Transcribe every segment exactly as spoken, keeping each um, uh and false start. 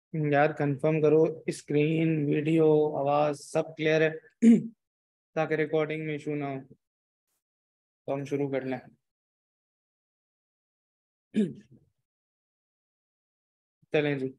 यार कंफर्म करो, screen video आवाज सब क्लियर है ताकि रिकॉर्डिंग में इशू ना हो। तो हम शुरू कर लें। चलें जी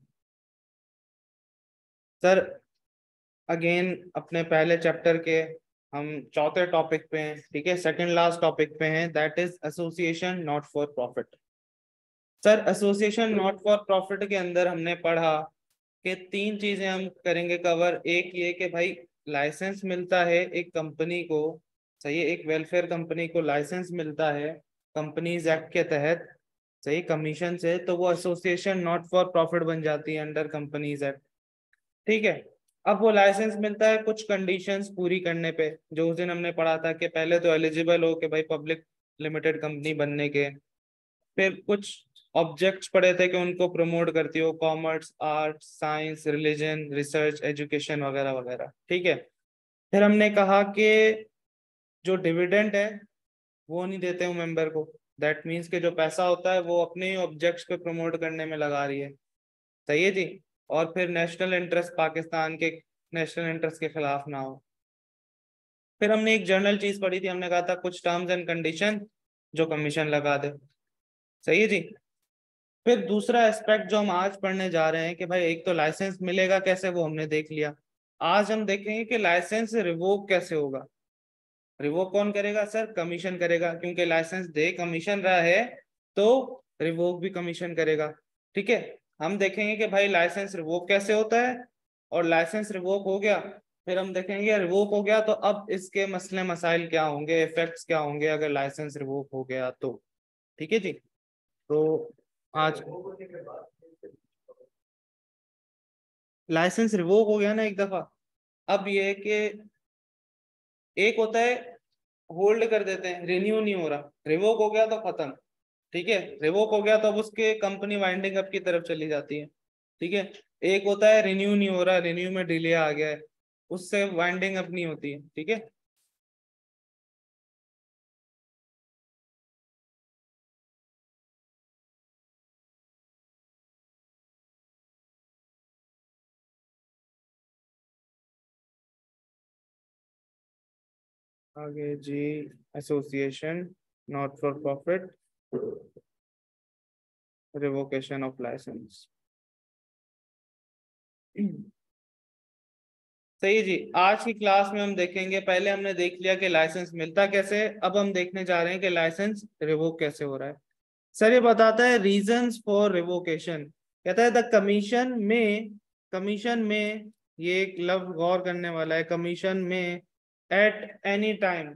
सर। अगेन अपने पहले चैप्टर के हम चौथे टॉपिक पे हैं, ठीक है, सेकंड लास्ट टॉपिक पे हैं, that is association not for profit. Sir association not for profit के अंदर हमने पढ़ा कि तीन चीजें हम करेंगे कवर। एक ये कि भाई लाइसेंस मिलता है एक कंपनी को, सही है, एक वेलफेयर कंपनी को लाइसेंस मिलता है कंपनीज एक्ट के तहत, सही, कमीशन से, तो वो एसोसिएशन नॉट फॉर प्रॉफिट बन जाती है अंडर कंपनीज एक्ट। ठीक है। अब वो लाइसेंस मिलता है कुछ कंडीशंस पूरी करने पे, जो उस दिन हमने पढ़ा था कि पहले तो एलिजिबल हो कि भाई पब्लिक लिमिटेड कंपनी बनने के, फिर कुछ ऑब्जेक्ट्स पढ़े थे कि उनको प्रमोट करती हो, commerce, art, science, religion, research, education वगैरह वगैरह। ठीक है। फिर हमने कहा कि जो डिविडेंड है वो नहीं देते हो मेंबर को, दैट मीन्स कि जो पैसा होता है वो अपने ही ऑब्जेक्ट्स पे प्रमोट करने में लगा रही है, सही है जी। और फिर नेशनल इंटरेस्ट पाकिस्तान के नेशनल इंटरेस्ट के खिलाफ ना हो। फिर हमने एक जनरल चीज पढ़ी थी, हमने कहा था कुछ टर्म्स एंड कंडीशन जो कमीशन लगा दे, सही है जी। फिर दूसरा एस्पेक्ट जो हम आज पढ़ने जा रहे हैं कि भाई एक तो लाइसेंस मिलेगा कैसे, वो हमने देख लिया। आज हम देखेंगे कि लाइसेंस रिवोक कैसे होगा। रिवोक कौन करेगा सर? कमीशन करेगा, क्योंकि लाइसेंस दे कमीशन रहा है तो रिवोक भी कमीशन करेगा। ठीक है। हम देखेंगे कि भाई लाइसेंस रिवोक कैसे होता है, और लाइसेंस रिवोक हो गया फिर हम देखेंगे रिवोक हो गया तो अब इसके मसले मसाइल क्या होंगे, इफेक्ट्स क्या होंगे अगर लाइसेंस रिवोक हो गया तो। ठीक है जी। तो आज लाइसेंस रिवोक हो गया ना एक दफा, अब ये है कि एक होता है होल्ड कर देते हैं, रिन्यू नहीं हो रहा, रिवोक हो गया तो खत्म। ठीक है। रिवोक हो गया तो अब उसके कंपनी वाइंडिंग अप की तरफ चली जाती है। ठीक है। एक होता है रिन्यू नहीं हो रहा, रिन्यू में डिले आ गया है, उससे वाइंडिंग अप नहीं होती है। ठीक है। आगे जी, association not for profit, revocation of licence. सही जी। आज की क्लास में हम देखेंगे, पहले हमने देख लिया कि लाइसेंस मिलता कैसे, अब हम देखने जा रहे हैं कि लाइसेंस रिवोक कैसे हो रहा है। सर ये बताता है रीजंस फॉर रिवोकेशन, कहता है द कमीशन में, कमीशन में, ये एक लफ्ज गौर करने वाला है, commission may at any time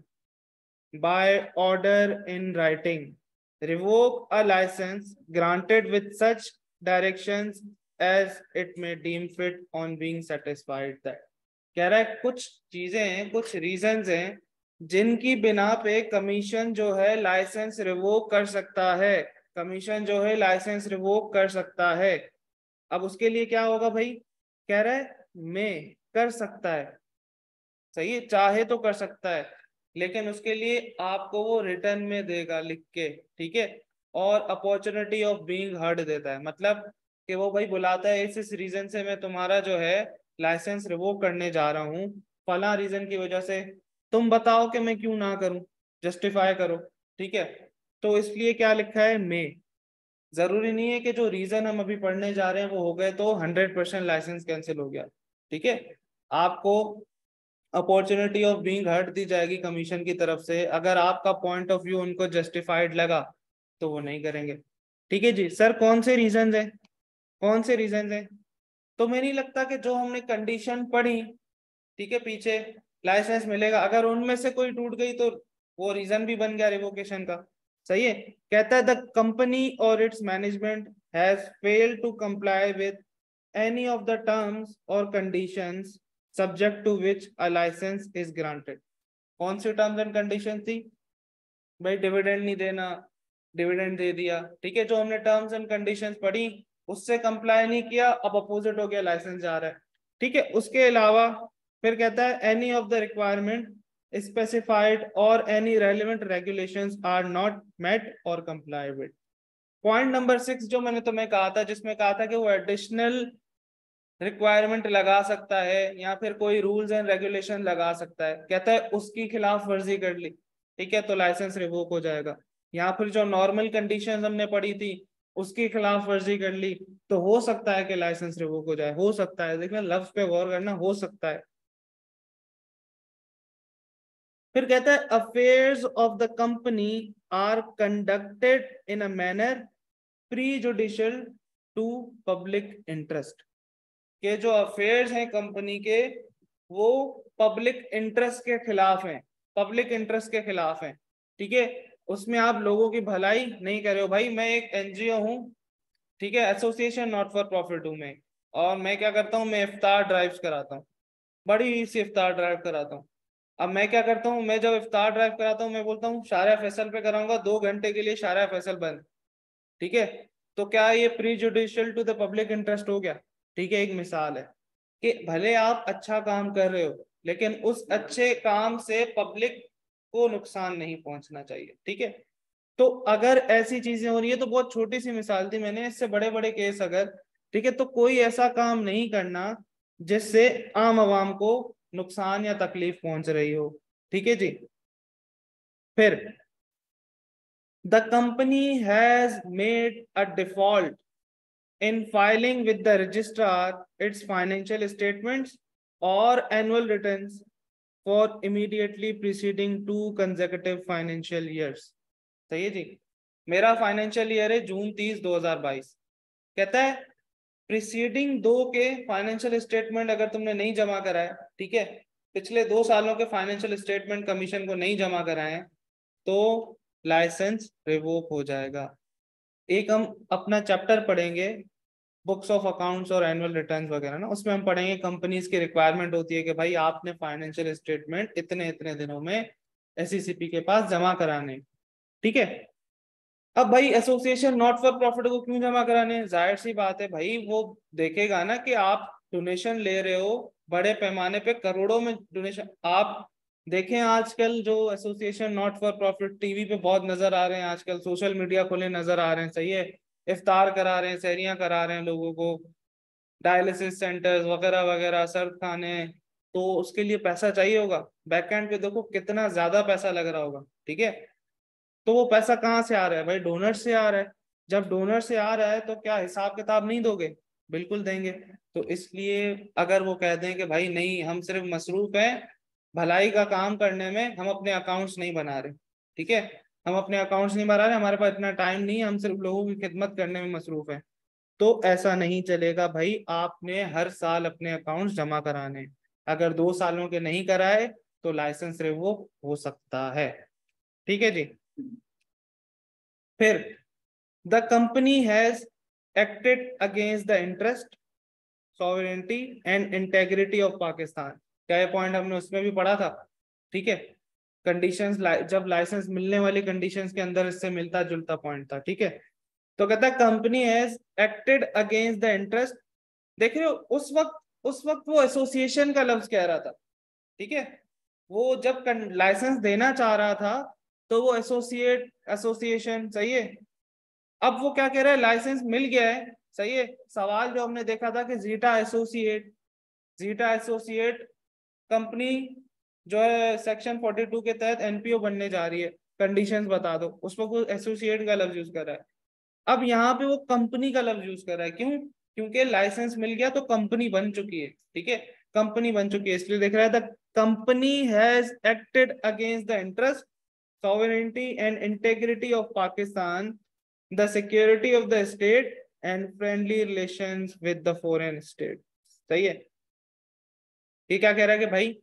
by order in writing revoke a licence granted with such directions as it may deem fit on being satisfied that. कह रहा है कुछ चीजें हैं, कुछ रीजंस हैं जिनकी बिना पे कमीशन जो है लाइसेंस रिवोक कर सकता है, कमीशन जो है लाइसेंस रिवोक कर सकता है। अब उसके लिए क्या होगा भाई? कह रहा है मैं कर सकता है, सही है, चाहे तो कर सकता है, लेकिन उसके लिए आपको वो रिटर्न में देगा लिख के। ठीक है। और अपॉर्चुनिटी ऑफ बीइंग हर्ड देता है, मतलब कि वो भाई बुलाता है इस इस रीजन से मैं तुम्हारा जो है लाइसेंस रिवोक करने जा रहा हूँ, फला रीजन की वजह से, तुम बताओ कि मैं क्यों ना करूं, जस्टिफाई करो। ठीक है। तो इसलिए क्या लिखा है? मे। जरूरी नहीं है कि जो रीजन हम अभी पढ़ने जा रहे हैं वो हो गए तो हंड्रेड परसेंट लाइसेंस कैंसिल हो गया। ठीक है। आपको अपॉर्चुनिटी ऑफ बीइंग हर्ट दी जाएगी कमीशन की तरफ से, अगर आपका पॉइंट ऑफ व्यू उनको जस्टिफाइड लगा तो वो नहीं करेंगे। ठीक है जी। सर कौन से रीजन है, कौन से रीजन है? तो मैं नहीं लगता कि जो हमने कंडीशन पढ़ी, ठीक है, पीछे लाइसेंस मिलेगा, अगर उनमें से कोई टूट गई तो वो रीजन भी बन गया रिवोकेशन का। सही है। कहता है द कंपनी और its management has failed to comply with any of the terms or conditions subject to which a license is granted। कौन सी टर्म्स एंड कंडीशन थी भाई? डिविडेंड नहीं देना, डिविडेंड दे दिया, ठीक है, जो हमने टर्म्स एंड कंडीशंस पढ़ी उससे कंप्लाई नहीं किया, अब अपोजिट हो गया, लाइसेंस जा रहा है। ठीक है। उसके अलावा फिर कहता है any of the requirement specified और any relevant regulations are not met और comply with. Point number six जो मैंने तुम्हें कहा था, जिसमें कहा था कि वो एडिशनल रिक्वायरमेंट लगा सकता है या फिर कोई रूल्स एंड रेगुलेशन लगा सकता है, कहता है उसकी खिलाफ वर्जी कर ली, ठीक है, तो लाइसेंस रिवोक हो जाएगा। या फिर जो नॉर्मल कंडीशंस हमने पढ़ी थी उसकी खिलाफ वर्जी कर ली तो हो सकता है कि लाइसेंस रिवोक हो जाए, हो सकता है, देखना लफ्ज पे गौर करना, हो सकता है। फिर कहता है affairs of the company are conducted in a manner prejudicial to public interest, के जो अफेयर्स हैं कंपनी के वो पब्लिक इंटरेस्ट के खिलाफ हैं, पब्लिक इंटरेस्ट के खिलाफ हैं, ठीक है, उसमें आप लोगों की भलाई नहीं कर रहे हो। भाई मैं एक एनजीओ हूँ, ठीक है, एसोसिएशन नॉट फॉर प्रॉफिट हूँ मैं, और मैं क्या करता हूँ, मैं इफ्तार ड्राइव्स कराता हूँ, बड़ी सी इफ्तार ड्राइव कराता हूँ। अब मैं क्या करता हूँ, मैं जब इफ्तार ड्राइव कराता हूँ मैं बोलता हूँ शारा फैसल पे कराऊंगा, दो घंटे के लिए शारा फैसल बंद, ठीक है, तो क्या ये prejudicial to the public interest हो गया? ठीक है, एक मिसाल है कि भले आप अच्छा काम कर रहे हो लेकिन उस अच्छे काम से पब्लिक को नुकसान नहीं पहुंचना चाहिए, ठीक है। तो अगर ऐसी चीजें हो रही है, तो बहुत छोटी सी मिसाल थी मैंने, इससे बड़े बड़े केस अगर, ठीक है, तो कोई ऐसा काम नहीं करना जिससे आम आवाम को नुकसान या तकलीफ पहुंच रही हो, ठीक है जी। फिर the company has made a default in filing with the registrar its financial statements or annual returns for immediately preceding two consecutive financial years। सही है जी, मेरा फाइनेंशियल ईयर है जून तीस दो हजार बाईस, कहता है प्रीसीडिंग दो के फाइनेंशियल स्टेटमेंट अगर तुमने नहीं जमा कराए, ठीक है, पिछले दो सालों के फाइनेंशियल स्टेटमेंट कमीशन को नहीं जमा कराए तो लाइसेंस रिवोक हो जाएगा। एक हम अपना चैप्टर पढ़ेंगे बुक्स ऑफ अकाउंट्स और एनुअल रिटर्न्स वगैरह ना, उसमें हम पढ़ेंगे कंपनीज की रिक्वायरमेंट होती है कि भाई आपने फाइनेंशियल स्टेटमेंट इतने इतने दिनों में एसईसीपी के पास जमा कराने, ठीक है। अब भाई एसोसिएशन नॉट फॉर प्रॉफिट को क्यों जमा कराने, जाहिर सी बात है भाई, वो देखेगा ना कि आप डोनेशन ले रहे हो बड़े पैमाने पे, करोड़ों में डोनेशन। आप देखें आजकल जो association not for profit TV पे बहुत नजर आ रहे हैं, आजकल सोशल मीडिया खुले नजर आ रहे हैं, सही है, इफ्तार करा रहे हैं, सहरियां करा रहे हैं लोगों को, डायलिसिस सेंटर्स वगैरह वगैरह, सर्द खाने, तो उसके लिए पैसा चाहिए होगा, बैकएंड पे देखो कितना ज्यादा पैसा लग रहा होगा, ठीक है। तो वो पैसा कहाँ से आ रहा है भाई, डोनर से आ रहा है। जब डोनर से आ रहा है तो क्या हिसाब किताब नहीं दोगे? बिल्कुल देंगे। तो इसलिए अगर वो कहते हैं कि भाई नहीं हम सिर्फ मसरूफ हैं भलाई का काम करने में, हम अपने अकाउंट्स नहीं बना रहे, ठीक है, हम अपने अकाउंट्स नहीं बना रहे, हमारे पास इतना टाइम नहीं है, हम सिर्फ लोगों की खिदमत करने में मसरूफ हैं, तो ऐसा नहीं चलेगा भाई, आपने हर साल अपने अकाउंट्स जमा कराने, अगर दो सालों के नहीं कराए तो लाइसेंस रिवोक हो सकता है, ठीक है जी। फिर the company has acted against the interest, sovereignty and integrity of Pakistan, क्या ये पॉइंट हमने उसमें भी पढ़ा था, ठीक है, कंडीशंस, जब लाइसेंस मिलने वाली कंडीशंस के अंदर इससे मिलता जुलता पॉइंट था, ठीक है। तो कहता है company has acted against the interest, देख रहे हो उस वक्त, उस वक्त वो एसोसिएशन का लफ्ज कह रहा था, ठीक है, वो जब लाइसेंस देना चाह रहा था तो वो एसोसिएट एसोसिएशन, सही है। अब वो क्या कह रहा है, लाइसेंस मिल गया है, सही है, सवाल जो हमने देखा था कि Zeta associate, Zeta associate company जो है सेक्शन बयालीस के तहत एनपीओ बनने जा रही है, कंडीशंस बता दो, उस पर वो एसोसिएट का लफ्ज यूज कर रहा है। अब यहाँ पे वो कंपनी का लफ्ज यूज कर रहा है, क्यों? क्योंकि लाइसेंस मिल गया तो कंपनी बन चुकी है, ठीक है, कंपनी बन चुकी है, इसलिए देख रहा है the company has acted against the interest, sovereignty and integrity of Pakistan, the security of the state and friendly relations with the foreign state। सही है। ये क्या कह रहा है कि भाई,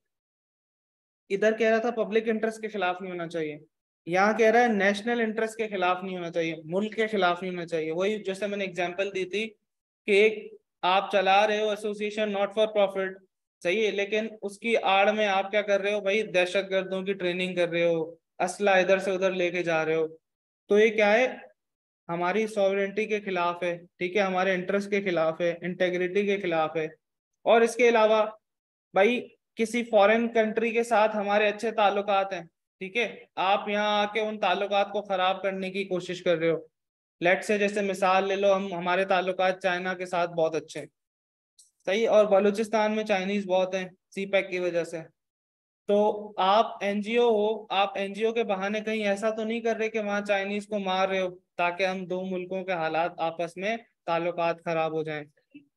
इधर कह रहा था पब्लिक इंटरेस्ट के खिलाफ नहीं होना चाहिए, यहाँ कह रहा है नेशनल इंटरेस्ट के खिलाफ नहीं होना चाहिए, मुल्क के खिलाफ नहीं होना चाहिए। वही जैसे मैंने एग्जांपल दी थी कि एक आप चला रहे हो एसोसिएशन नॉट फॉर प्रॉफिट, सही है, लेकिन उसकी आड़ में आप क्या कर रहे हो भाई, दहशत गर्दों की ट्रेनिंग कर रहे हो, असला इधर से उधर लेके जा रहे हो, तो ये क्या है, हमारी सॉवरेनिटी के खिलाफ है, ठीक है, हमारे इंटरेस्ट के खिलाफ है, इंटेग्रिटी के खिलाफ है। और इसके अलावा भाई किसी फॉरेन कंट्री के साथ हमारे अच्छे ताल्लुकात हैं, ठीक है, आप यहाँ आके उन ताल्लुकात को खराब करने की कोशिश कर रहे हो। लेट से जैसे मिसाल ले लो, हम हमारे ताल्लुकात चाइना के साथ बहुत अच्छे हैं, सही। और बलूचिस्तान में चाइनीज बहुत हैं सी पैक की वजह से। तो आप एनजीओ हो, आप एनजीओ के बहाने कहीं ऐसा तो नहीं कर रहे कि वहां चाइनीज को मार रहे हो ताकि हम दो मुल्कों के हालात आपस में ताल्लुकात खराब हो जाएं?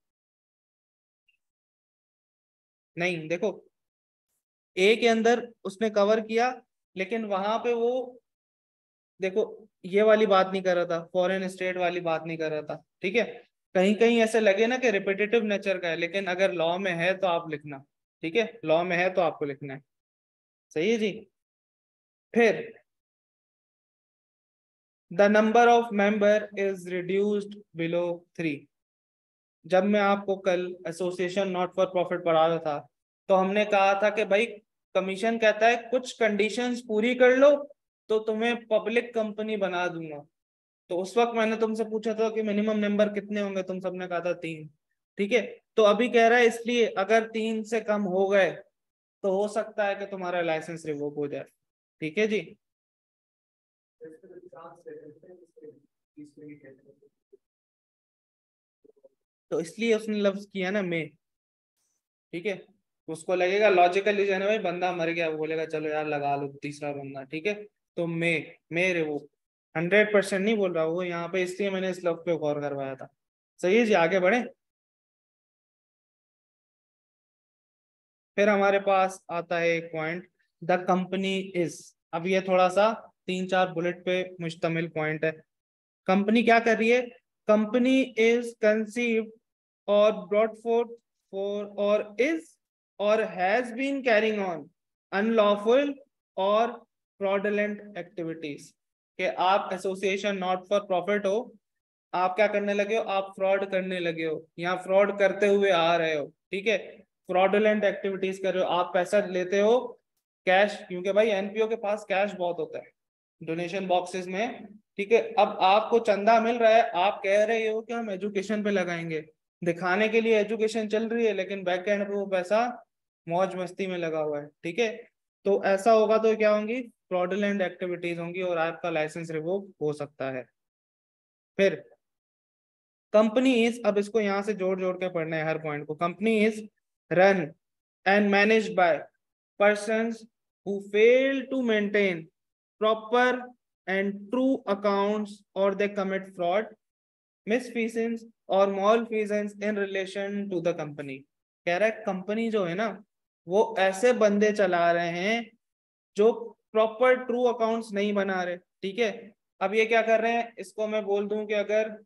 नहीं, देखो, ए के अंदर उसने कवर किया, लेकिन वहां पे वो, देखो, ये वाली बात नहीं कर रहा था, फॉरेन स्टेट वाली बात नहीं कर रहा था, ठीक है। कहीं कहीं ऐसे लगे ना कि रिपीटेटिव नेचर का है, लेकिन अगर लॉ में है तो आप लिखना, ठीक है, लॉ में है तो आपको लिखना है। सही है जी। फिर the number of member is reduced below three. जब मैं आपको कल एसोसिएशन नॉट फॉर प्रॉफिट पढ़ा रहा था, तो हमने कहा था कि भाई कमीशन कहता है कुछ कंडीशंस पूरी कर लो तो तुम्हें पब्लिक कंपनी बना दूंगा। तो उस वक्त मैंने तुमसे पूछा था कि मिनिमम नंबर कितने होंगे, तुम सबने कहा था तीन। ठीक है। तो अभी कह रहा है इसलिए अगर तीन से कम हो गए तो हो सकता है कि तुम्हारा लाइसेंस रिवोक हो जाए। ठीक है जी। तो इसलिए उसने लफ्ज किया ना मे। ठीक है। उसको लगेगा लॉजिकली जो है ना भाई बंदा मर गया, वो बोलेगा चलो यार लगा लो तीसरा बंदा। ठीक है। तो may may revoke, hundred percent नहीं बोल रहा वो यहाँ पे, इसलिए मैंने इस लफ्ज पे गौर करवाया था। सही है जी, आगे बढ़े। फिर हमारे पास आता है एक पॉइंट, द कंपनी इज। अब ये थोड़ा सा तीन चार बुलेट पे मुश्तमिल पॉइंट है। कंपनी क्या कर रही है? कंपनी इज कंसीव्ड और ब्रॉट फोर्थ फॉर और इज और has been carrying on unlawful और फ्रॉडुलेंट एक्टिविटीज। कि आप एसोसिएशन नॉट फॉर प्रॉफिट हो, आप क्या करने लगे हो? आप फ्रॉड करने लगे हो या फ्रॉड करते हुए आ रहे हो। ठीक है। फ्रॉडुलेंट एक्टिविटीज कर रहे हो, आप पैसा लेते हो कैश, क्योंकि भाई एनपीओ के पास कैश बहुत होता है डोनेशन बॉक्सेस में। ठीक है। अब आपको चंदा मिल रहा है, आप कह रहे हो कि हम एजुकेशन पे लगाएंगे, दिखाने के लिए एजुकेशन चल रही है, लेकिन बैक एंड पे वो पैसा मौज मस्ती में लगा हुआ है। ठीक है। तो ऐसा होगा तो क्या होंगी? फ्रॉडुलेंट एक्टिविटीज होंगी और आपका लाइसेंस रिवोक हो सकता है। फिर कंपनी इज, अब इसको यहां से जोड़ जोड़ के पढ़ना है हर पॉइंट को। Company is run and managed by persons who fail to maintain proper and true accounts or they commit fraud, misfeasance or malfeasance in relation to the company। कह रहा है कंपनी जो है ना वो ऐसे बंदे चला रहे हैं जो प्रॉपर ट्रू अकाउंट्स नहीं बना रहे। ठीक है। अब ये क्या कर रहे हैं, इसको मैं बोल दूं कि अगर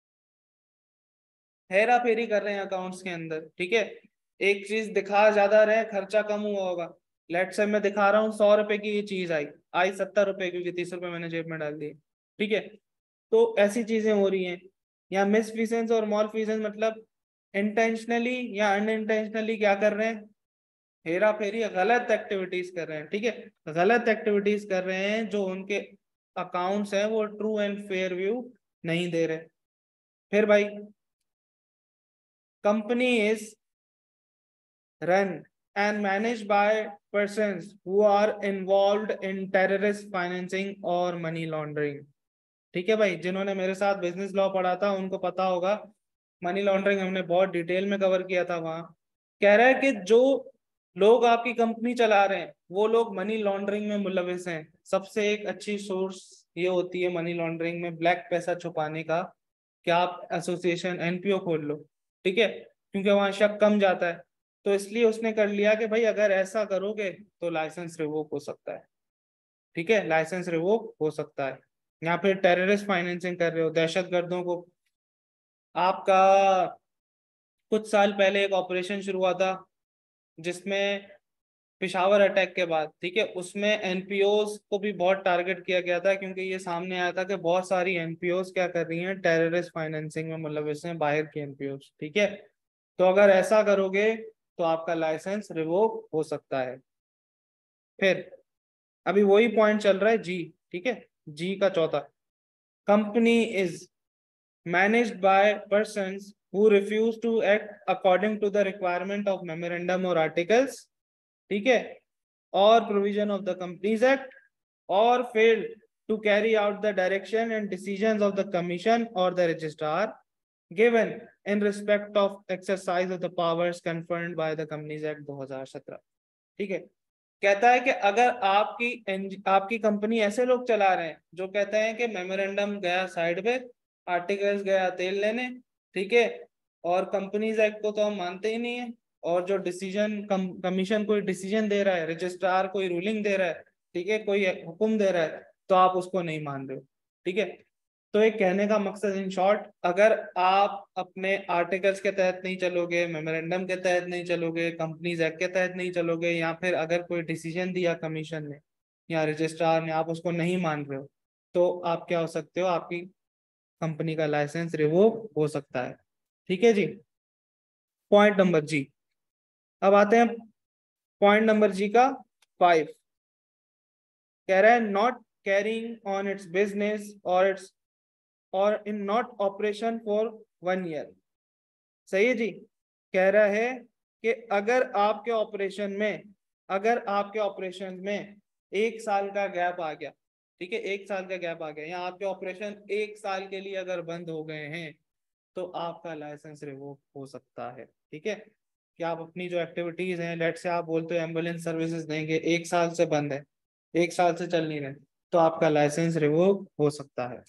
हेरा फेरी कर रहे हैं अकाउंट्स के अंदर। ठीक है। एक चीज दिखा ज्यादा रहे, खर्चा कम हुआ होगा। लेट से मैं दिखा रहा हूँ सौ रुपए की ये चीज आई आई सत्तर रुपए क्योंकि तीस रुपए मैंने जेब में डाल दिए। ठीक है। तो ऐसी चीजें हो रही हैं। या मिसफिसेंस और मॉलफिसेंस मतलब इंटेंशनली या अनइंटेंशनली क्या कर रहे हैं? हेरा फेरी, गलत एक्टिविटीज कर रहे हैं। ठीक है। गलत एक्टिविटीज कर रहे हैं, जो उनके अकाउंट्स हैं वो ट्रू एंड फेयर व्यू नहीं दे रहे। फिर भाई company is run and managed by persons who are involved in terrorist financing or money laundering। ठीक है भाई, जिन्होंने मेरे साथ बिजनेस लॉ पढ़ा था उनको पता होगा, मनी लॉन्ड्रिंग हमने बहुत डिटेल में कवर किया था वहां। कह रहा है कि जो लोग आपकी कंपनी चला रहे हैं वो लोग मनी लॉन्ड्रिंग में मुलविस हैं। सबसे एक अच्छी सोर्स ये होती है मनी लॉन्ड्रिंग में ब्लैक पैसा छुपाने का, कि आप एसोसिएशन एनपीओ खोल लो। ठीक है। क्योंकि वहां शक कम जाता है। तो इसलिए उसने कर लिया कि भाई अगर ऐसा करोगे तो लाइसेंस रिवोक हो सकता है। ठीक है, लाइसेंस रिवोक हो सकता है। या फिर टेररिस्ट फाइनेंसिंग कर रहे हो, दहशत गर्दों को। आपका कुछ साल पहले एक ऑपरेशन शुरू हुआ था जिसमें पिशावर अटैक के बाद, ठीक है, उसमें एनपीओज को भी बहुत टारगेट किया गया था, क्योंकि ये सामने आया था कि बहुत सारी एनपीओज क्या कर रही हैं, टेररिस्ट फाइनेंसिंग में मुलविस हैं, बाहर की एनपीओज। ठीक है। तो अगर ऐसा करोगे तो आपका लाइसेंस रिवोक हो सकता है। फिर अभी वही पॉइंट चल रहा है जी। ठीक है। जी का चौथा, company is managed by persons who refuse to act according to the requirement of memorandum और आर्टिकल्स। ठीक है। और provision of the companies act, और failed to carry out the direction and decisions of the commission और the registrar. given in respect of exercise of the powers conferred by the Companies Act दो हज़ार सत्रह। ठीक है, कहता है कि अगर आपकी आपकी कंपनी ऐसे लोग चला रहे हैं जो कहते हैं कि मेमोरेंडम गया साइड पे, आर्टिकल्स गया तेल लेने, ठीक है, और कंपनीज एक्ट को तो हम मानते ही नहीं है, और जो डिसीजन कमीशन कोई डिसीजन दे रहा है, रजिस्ट्रार कोई रूलिंग दे रहा है, ठीक है, कोई हुक्म दे रहा है, तो आप उसको नहीं मान रहे हो। ठीक है, तो एक कहने का मकसद इन शॉर्ट, अगर आप अपने आर्टिकल्स के तहत नहीं चलोगे, मेमोरेंडम के तहत नहीं चलोगे, कंपनीज एक्ट के तहत नहीं चलोगे, या फिर अगर कोई डिसीजन दिया कमीशन ने या रजिस्ट्रार ने आप उसको नहीं मान रहे हो, तो आप क्या हो सकते हो, आपकी कंपनी का लाइसेंस रिवोक हो सकता है। ठीक है जी, पॉइंट नंबर जी। अब आते हैं पॉइंट नंबर जी का फाइव, कह रहा है not carrying on its business और इट्स और in not operation for one year. सही है जी, कह रहा है कि अगर आपके ऑपरेशन में अगर आपके ऑपरेशन में एक साल का गैप आ गया, ठीक है, एक साल का गैप आ गया, या आपके ऑपरेशन एक साल के लिए अगर बंद हो गए हैं, तो आपका लाइसेंस रिवोक हो सकता है। ठीक है, कि आप अपनी जो एक्टिविटीज हैं, लेट से आप बोलते हो एम्बुलेंस सर्विसेज देंगे, एक साल से बंद है, एक साल से चल नहीं रहे, तो आपका लाइसेंस रिवोक हो सकता है।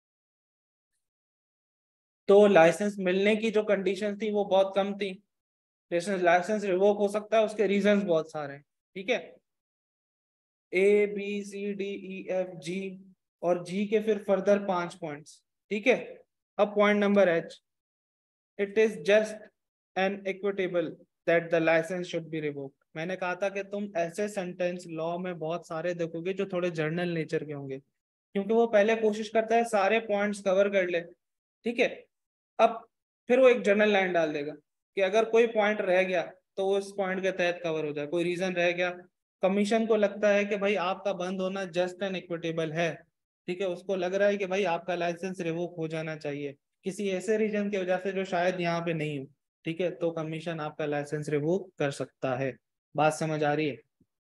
तो लाइसेंस मिलने की जो कंडीशन थी वो बहुत कम थी, लाइसेंस रिवोक हो सकता है, उसके रीजंस बहुत सारे हैं। ठीक है, A B C D E F G, और जी के फिर फर्दर पांच पॉइंट्स। ठीक है, अब point number H, it is just and equitable that the licence should be revoked. मैंने कहा था कि तुम ऐसे सेंटेंस लॉ में बहुत सारे देखोगे जो थोड़े जर्नल नेचर के होंगे, क्योंकि वो पहले कोशिश करता है सारे पॉइंट्स कवर कर ले। ठीक है, अब फिर वो एक जनरल लाइन डाल देगा कि अगर कोई पॉइंट रह गया तो वो इस पॉइंट के तहत कवर हो जाए, कोई रीजन रह गया, कमीशन को लगता है कि भाई आपका बंद होना जस्ट एंड इक्विटेबल है, ठीक है, उसको लग रहा है कि भाई आपका लाइसेंस रिवोक हो जाना चाहिए किसी ऐसे रीजन की वजह से जो शायद यहाँ पे नहीं हो, ठीक है, तो कमीशन आपका लाइसेंस रिवोक कर सकता है। बात समझ आ रही है?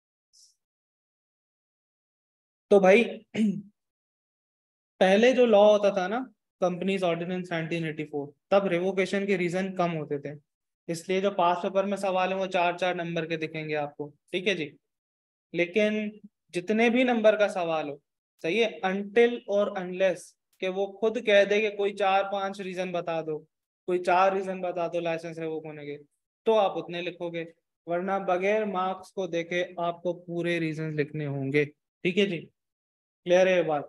तो भाई पहले जो लॉ होता था ना, companies ordinance nineteen eighty four, तब रिवोकेशन के रीजन कम होते थे, इसलिए जो पास पेपर में सवाल है वो चार चार नंबर के दिखेंगे आपको। ठीक है जी, लेकिन जितने भी नंबर का सवाल हो, सही है, अनटिल और अनलेस कि वो खुद कह दे कि कोई चार पांच रीजन बता दो, कोई चार रीजन बता दो लाइसेंस रिवोक होने के, तो आप उतने लिखोगे, वरना बगैर मार्क्स को देखे आपको पूरे रीजन लिखने होंगे। ठीक है जी, क्लियर है ये बात?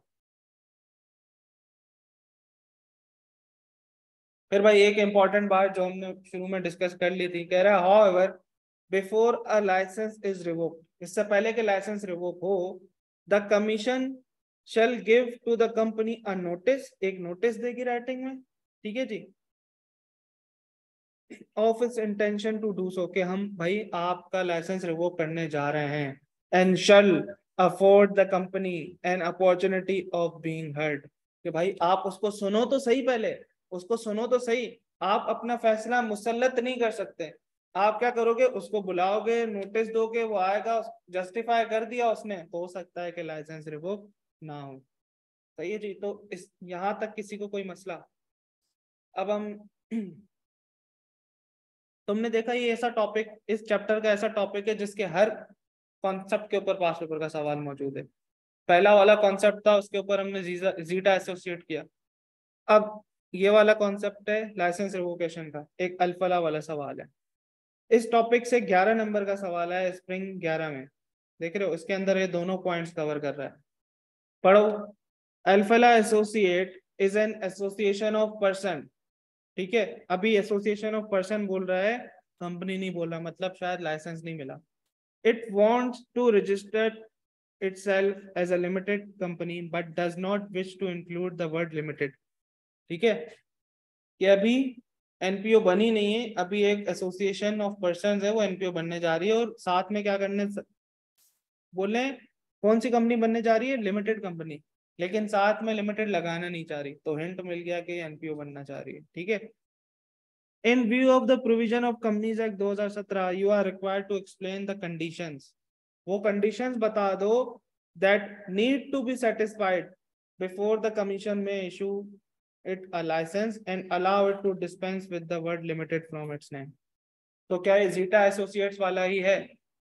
फिर भाई एक इंपॉर्टेंट बात जो हमने शुरू में डिस्कस कर ली थी, कह रहा है however before a licence is revoked, इससे पहले के लाइसेंस रिवोक हो, the commission shall give to the company a notice, एक नोटिस देगी राइटिंग में, ठीक है जी, of its intention to do so, कि हम भाई आपका लाइसेंस रिवोक करने जा रहे हैं, and shall afford the company an opportunity of being heard, कि भाई आप उसको सुनो तो सही, पहले उसको सुनो तो सही, आप अपना फैसला मुसल्लत नहीं कर सकते, आप क्या करोगे, उसको बुलाओगे, नोटिस दोगे, वो आएगा, जस्टिफाई कर दिया उसने, तो हो सकता है कि लाइसेंस रिवोक ना हो। सही है जी, तो इस यहाँ तक किसी को कोई मसला? अब हम तुमने देखा ये ऐसा टॉपिक, इस चैप्टर का ऐसा टॉपिक है जिसके हर कॉन्सेप्ट के ऊपर पास पेपर का सवाल मौजूद है। पहला वाला कॉन्सेप्ट था, उसके ऊपर हमने जीजा जीटा एसोसिएट किया। अब ये वाला कॉन्सेप्ट है लाइसेंस रिवोकेशन का, एक अल्फला वाला सवाल है। इस टॉपिक से ग्यारह नंबर का सवाल है स्प्रिंग ग्यारह में, देख रहे हो, इसके अंदर ये दोनों पॉइंट्स कवर कर रहा है। पढ़ो, Alfalah associate is an association of person, ठीक है, अभी एसोसिएशन ऑफ पर्सन बोल रहा है, कंपनी नहीं बोल रहा, मतलब शायद लाइसेंस नहीं मिला। It wants to register itself as a limited company but does not wish to include the word limited। ठीक है, कि अभी एनपीओ बनी नहीं है, अभी एक एसोसिएशन ऑफ पर्संस है, वो एनपीओ बनने जा रही है, और साथ में क्या करने बोले, कौन सी कंपनी बनने जा रही है, लिमिटेड कंपनी, लेकिन साथ में लिमिटेड लगाना नहीं चाह रही, तो हिंट मिल गया कि एनपीओ बनना चाह रही है। ठीक है, in view of the provision of companies act दो हज़ार सत्रह you are required to explain the conditions, वो कंडीशंस बता दो that need to be satisfied before the commission may issue it a license and allow it to dispense with the word limited from its name. तो क्या ये zeta associates वाला ही है?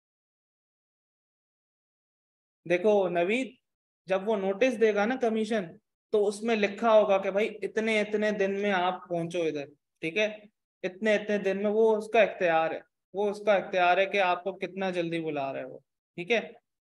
देखो नवीद, जब वो नोटिस देगा ना कमीशन, तो उसमें लिखा होगा कि भाई इतने इतने दिन में आप पहुंचो इधर, ठीक है, इतने इतने दिन में, वो उसका इख्तियार है, वो उसका इख्तियार है कि आपको कितना जल्दी बुला रहे हो, ठीक है।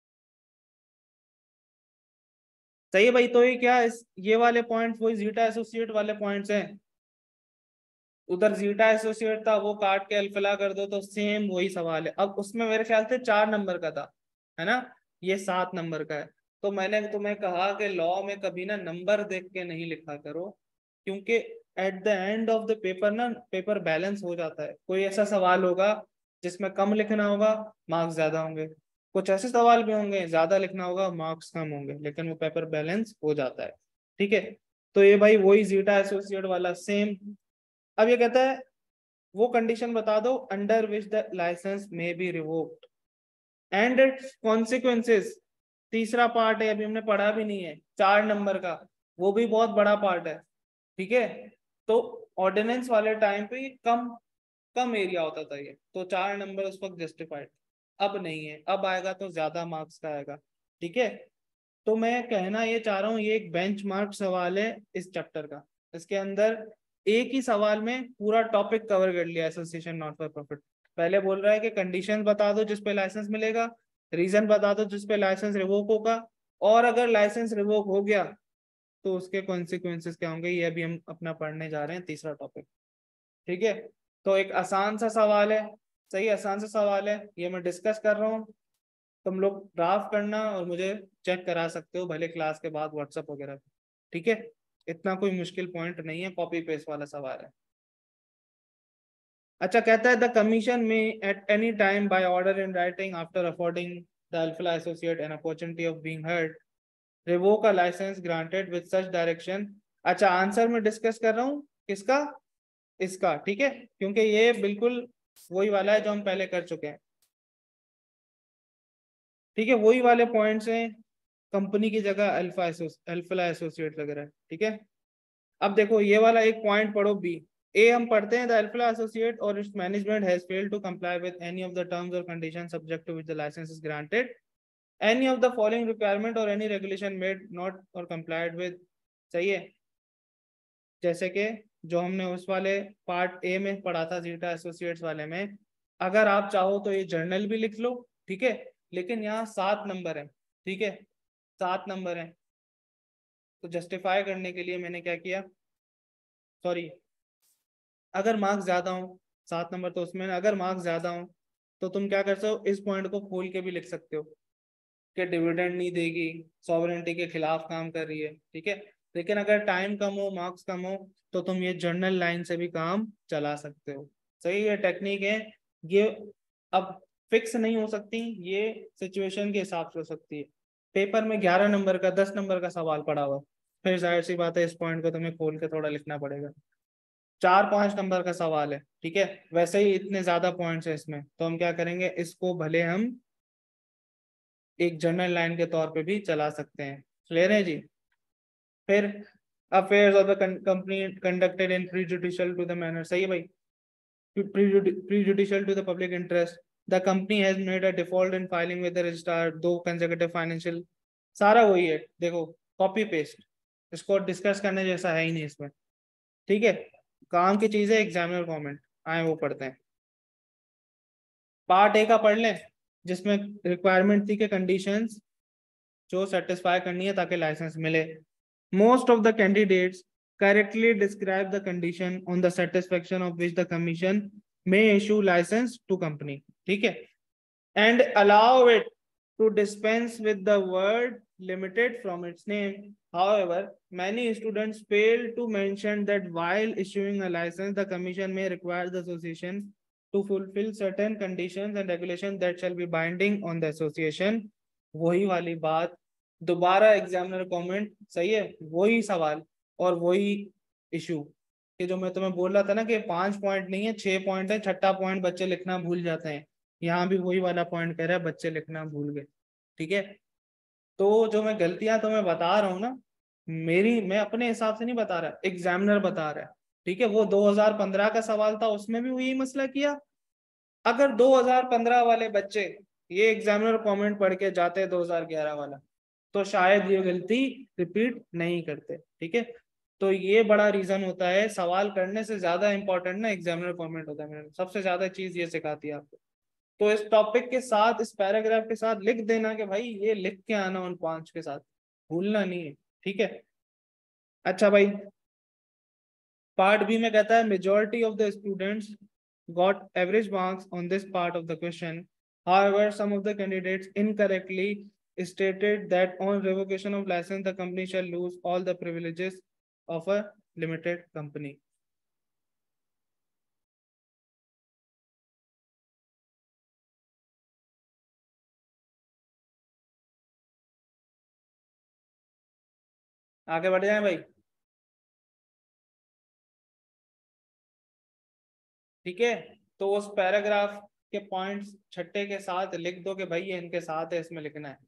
सही है भाई, तो ये क्या इस ये वाले पॉइंट्स वही जीटा एसोसिएट वाले पॉइंट्स हैं। उधर जीटा एसोसिएट था, वो काट के अल्फला कर दो तो सेम वही सवाल है। अब उसमें मेरे ख्याल से चार नंबर का था, है ना, ये सात नंबर का है। तो मैंने तुम्हें कहा कि लॉ में कभी ना नंबर देख के नहीं लिखा करो, क्योंकि at the end of the paper ना पेपर बैलेंस हो जाता है। कोई ऐसा सवाल होगा जिसमें कम लिखना होगा, मार्क्स ज्यादा होंगे, कुछ ऐसे सवाल भी होंगे ज्यादा लिखना होगा, मार्क्स कम होंगे, लेकिन वो पेपर बैलेंस हो जाता है, ठीक है। तो ये भाई वही जीटा एसोसिएट वाला सेम। अब ये कहता है वो कंडीशन बता दो under which the licence may be revoked and its consequences. तीसरा पार्ट है, अभी हमने पढ़ा भी नहीं है, चार नंबर का, वो भी बहुत बड़ा पार्ट है, ठीक है। तो ऑर्डिनेंस वाले टाइम पे ये कम कम एरिया होता था ये, तो चार नंबर उस वक्त जस्टिफाइड। अब नहीं है, अब आएगा तो ज्यादा मार्क्स का आएगा, ठीक है। तो मैं कहना ये चाह रहा हूँ, ये एक बेंचमार्क सवाल है इस चैप्टर का। इसके अंदर एक ही सवाल में पूरा टॉपिक कवर कर लिया, एसोसिएशन नॉट फॉर प्रॉफिट। पहले बोल रहा है कि कंडीशन बता दो जिसपे लाइसेंस मिलेगा, रीजन बता दो जिसपे लाइसेंस रिवोक होगा, और अगर लाइसेंस रिवोक हो गया तो उसके कॉन्सिक्वेंसेस क्या होंगे, ये अभी हम अपना पढ़ने जा रहे हैं, तीसरा टॉपिक, ठीक है। तो एक आसान सा सवाल है, सही आसान सा सवाल है, ये मैं डिस्कस कर रहा हूँ, तुम लोग ड्राफ्ट करना और मुझे चेक करा सकते हो भले क्लास के बाद व्हाट्सएप वगैरह पे, ठीक है। इतना कोई मुश्किल पॉइंट नहीं है, कॉपी पेस्ट वाला सवाल है। अच्छा, कहता है the commission may at any time by order in writing after affording the Alpha associate an opportunity of being heard revoke a licence granted with such direction. अच्छा, आंसर में डिस्कस कर रहा हूँ किसका, इसका, ठीक है, क्योंकि ये बिल्कुल वही वाला है जो हम पहले कर चुके हैं, ठीक है, वही वाले पॉइंट्स हैं, कंपनी की जगह अल्फा अल्फा एसोसिएट वगैरह, ठीक है। अब देखो ये वाला एक पॉइंट पढ़ो, बी ए हम पढ़ते हैं द अल्फा एसोसिएट और its management has failed to comply with any of the terms और condition subject to which the licence is granted any of the following requirement और एनी रेगुलेशन मेड नॉट और complied with. सही है, जैसे कि जो हमने उस वाले पार्ट ए में पढ़ा था जीटा एसोसिएट्स वाले में, अगर आप चाहो तो ये जर्नल भी लिख लो, ठीक है, लेकिन यहाँ सात नंबर है, ठीक है, सात नंबर है। तो जस्टिफाई करने के लिए मैंने क्या किया, सॉरी, अगर मार्क्स ज्यादा हो, सात नंबर तो उसमें, अगर मार्क्स ज्यादा हो तो तुम क्या कर सकते हो, इस पॉइंट को खोल के भी लिख सकते हो कि डिविडेंड नहीं देगी, सॉवरेनिटी के खिलाफ काम कर रही है, ठीक है। लेकिन अगर टाइम कम हो, मार्क्स कम हो, तो तुम ये जर्नल लाइन से भी काम चला सकते हो। सही है, टेक्निक है ये। अब फिक्स नहीं हो सकती, ये सिचुएशन के हिसाब से हो सकती है। पेपर में ग्यारह नंबर का दस नंबर का सवाल पड़ा हुआ, फिर जाहिर सी बात है इस पॉइंट को तुम्हें खोल के थोड़ा लिखना पड़ेगा। चार पांच नंबर का सवाल है, ठीक है, वैसे ही इतने ज्यादा पॉइंट्स है इसमें, तो हम क्या करेंगे, इसको भले हम एक जनरल लाइन के तौर पे भी चला सकते हैं। क्लियर है जी। फिर affairs of the company conducted in prejudicial to the manner. सही है भाई, prejudicial to the public interest, the company has made a default in filing with the registrar, दो कंसेक्यूटिव फाइनेंशियल, सारा वही है, देखो कॉपी पेस्ट, इसको डिस्कस करने जैसा है ही नहीं इसमें, ठीक है। काम की चीज है, एग्जामिनर कमेंट आए वो पढ़ते हैं। पार्ट ए का पढ़ लें, जिसमें रिक्वायरमेंट थी कि कंडीशंस जो सेटिस्फाई करनी है ताकि लाइसेंस मिले। Most of the candidates correctly describe the condition on the satisfaction of which the commission may issue licence to company, ठीक है, and allow it to dispense with the word limited from its name. However, many students fail to mention that while issuing a license, the commission may require the association to fulfill certain conditions and regulations that shall be binding on the association. वही वाली बात, दोबारा examiner comment, सही है, वही सवाल और वही इशू कि जो मैं तुम्हें बोल रहा था ना कि पांच पॉइंट नहीं है, छह पॉइंट है, छठा पॉइंट बच्चे लिखना भूल जाते हैं, यहाँ भी वही वाला पॉइंट कह रहा है बच्चे लिखना भूल गए, ठीक है। तो जो मैं गलतियां तुम्हें बता रहा हूँ ना, मेरी मैं अपने हिसाब से नहीं बता रहा, एग्जामिनर बता रहा है। ठीक है, वो दो हज़ार पंद्रह का सवाल था, उसमें भी वो यही मसला किया। अगर दो हज़ार पंद्रह वाले बच्चे ये एग्जामिनर कमेंट पढ़ के जाते दो हज़ार ग्यारह वाला, तो शायद ये गलती रिपीट नहीं करते। ठीक है, तो ये बड़ा रीजन होता है, सवाल करने से ज्यादा इंपॉर्टेंट ना एग्जामिनर कमेंट होता है। मैंने सबसे ज्यादा चीज ये सिखाती है आपको। तो इस टॉपिक के साथ, इस पैराग्राफ के साथ लिख देना कि भाई ये लिख के आना उन पांच के साथ, भूलना नहीं है। ठीक है, अच्छा भाई, पार्ट बी में कहता है majority of the students got average marks on this part of the question. However, some of the candidates incorrectly stated that on revocation of license, the company shall lose all the privileges of a limited company. आगे बढ़ जाए भाई। ठीक है, तो उस paragraph के points छट्टे के साथ लिख दो कि भाई ये इनके साथ है, इसमें लिखना है।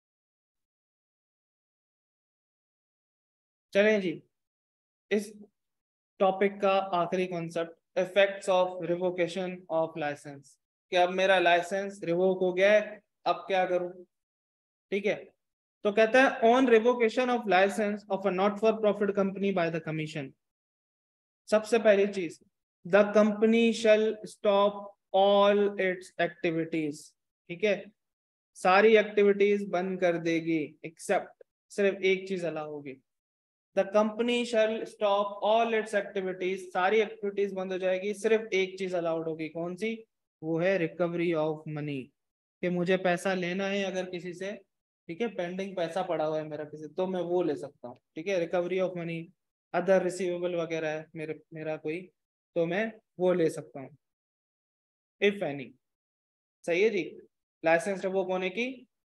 चलें जी, इस टॉपिक का आखिरी concept, effects of revocation of licence. कि अब मेरा लाइसेंस रिवोक हो गया है, अब क्या करूं। ठीक है, तो कहता है on revocation of licence of a not for profit company by the commission. सबसे पहली चीज, the company shall stop all its activities. ठीक है, सारी एक्टिविटीज बंद कर देगी, एक्सेप्ट, सिर्फ एक चीज अलाउ होगी। The company shall stop all its activities, सारी एक्टिविटीज बंद हो जाएगी, सिर्फ एक चीज अलाउड होगी। कौन सी? वो है रिकवरी ऑफ मनी, कि मुझे पैसा लेना है अगर किसी से। ठीक है, पेंडिंग पैसा पड़ा हुआ है मेरा किसी, तो मैं वो ले सकता हूँ। ठीक है, recovery of money, other receivable वगैरह है मेरे मेरा कोई, तो मैं वो ले सकता हूँ, इफ एनी। सही है जी, लाइसेंस रिवोक होने की,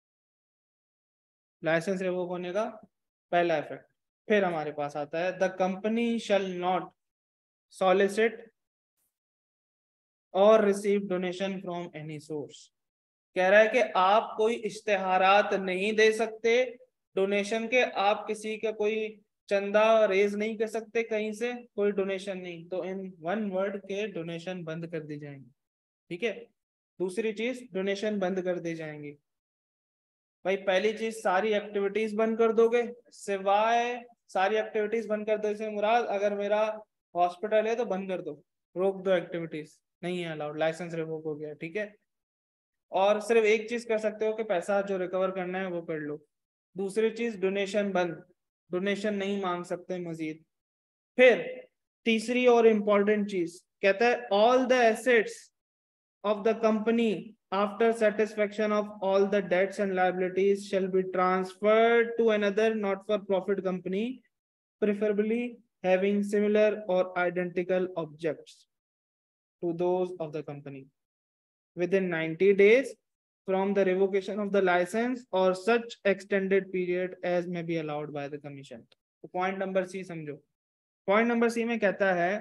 लाइसेंस रिवोक होने का पहला इफेक्ट। फिर हमारे पास आता है the company shall not solicit और receive donation from any source. कह रहा है कि आप कोई इश्तेहारात नहीं दे सकते डोनेशन के, आप किसी का कोई चंदा रेज नहीं कर सकते कहीं से, कोई डोनेशन नहीं। तो इन वन वर्ड के डोनेशन बंद कर दी जाएंगी। ठीक है, दूसरी चीज, डोनेशन बंद कर दी जाएंगी। भाई पहली चीज, सारी एक्टिविटीज बंद कर दोगे, सिवाय सारी एक्टिविटीज बंद कर दो से मुराद अगर मेरा हॉस्पिटल है तो बंद कर दो, रोक दो एक्टिविटीज, नहीं है अलाउड, लाइसेंस रिवोक हो गया। ठीक है, और सिर्फ एक चीज कर सकते हो कि पैसा जो रिकवर करना है वो कर लो। दूसरी चीज, डोनेशन बंद, डोनेशन नहीं मांग सकते मजीद। फिर तीसरी और इम्पोर्टेंट चीज कहता है all the assets of the company after satisfaction of all the debts and liabilities shall be transferred to another not for profit company, preferably having similar or identical objects to those of the company within ninety days from the revocation of the license or such extended period as may be allowed by the commission. तो point number C समझो। Point number सी में कहता है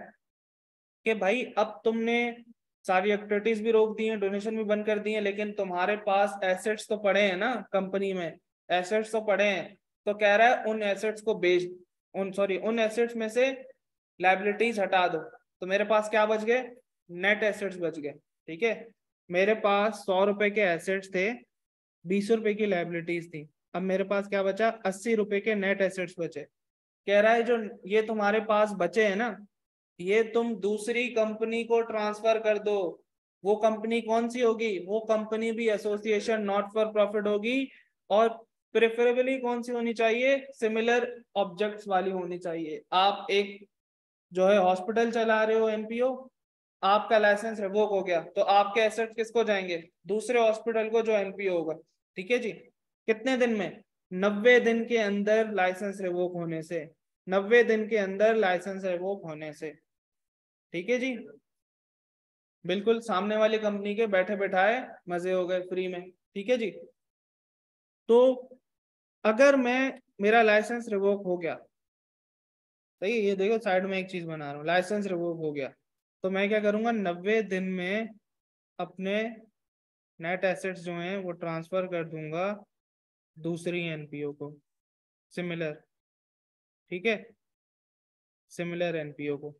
कि भाई अब तुमने सारी एक्टिविटीज भी रोक दी हैं, डोनेशन भी बंद कर दी हैं, लेकिन तुम्हारे पास एसेट्स तो पड़े हैं ना कंपनी में, एसेट्स तो पड़े हैं। तो कह रहा है उन एसेट्स को बेच, उन सॉरी उन एसेट्स में से लाइबिलिटीज हटा दो। तो मेरे पास क्या बच गए? नेट एसेट्स बच गए। ठीक है, मेरे पास सौ रुपए के एसेट्स थे, बीस रुपए की लाइबिलिटीज थी, अब मेरे पास क्या बचा? अस्सी रुपए के नेट एसेट्स बचे। कह रहा है जो ये तुम्हारे पास बचे हैं ना, ये तुम दूसरी कंपनी को ट्रांसफर कर दो। वो कंपनी कौन सी होगी? वो कंपनी भी एसोसिएशन नॉट फॉर प्रॉफिट होगी, और प्रेफरेबली कौन सी होनी चाहिए? सिमिलर ऑब्जेक्ट्स वाली होनी चाहिए। आप एक जो है हॉस्पिटल चला रहे हो एनपीओ, आपका लाइसेंस रिवोक हो गया, तो आपके एसेट्स किसको जाएंगे? दूसरे हॉस्पिटल को जो एनपीओ होगा। ठीक है जी, कितने दिन में? नब्बे दिन के अंदर लाइसेंस रिवोक होने से, नब्बे दिन के अंदर लाइसेंस रिवोक होने से। ठीक है जी, बिल्कुल सामने वाली कंपनी के बैठे बैठाए मजे हो गए फ्री में। ठीक है जी, तो अगर मैं, मेरा लाइसेंस रिवोक हो गया, सही है, ये देखो साइड में एक चीज बना रहा हूँ, लाइसेंस रिवोक हो गया, तो मैं क्या करूंगा? नब्बे दिन में अपने नेट एसेट्स जो हैं वो ट्रांसफर कर दूंगा दूसरी एनपीओ को, सिमिलर। ठीक है, सिमिलर एनपीओ को,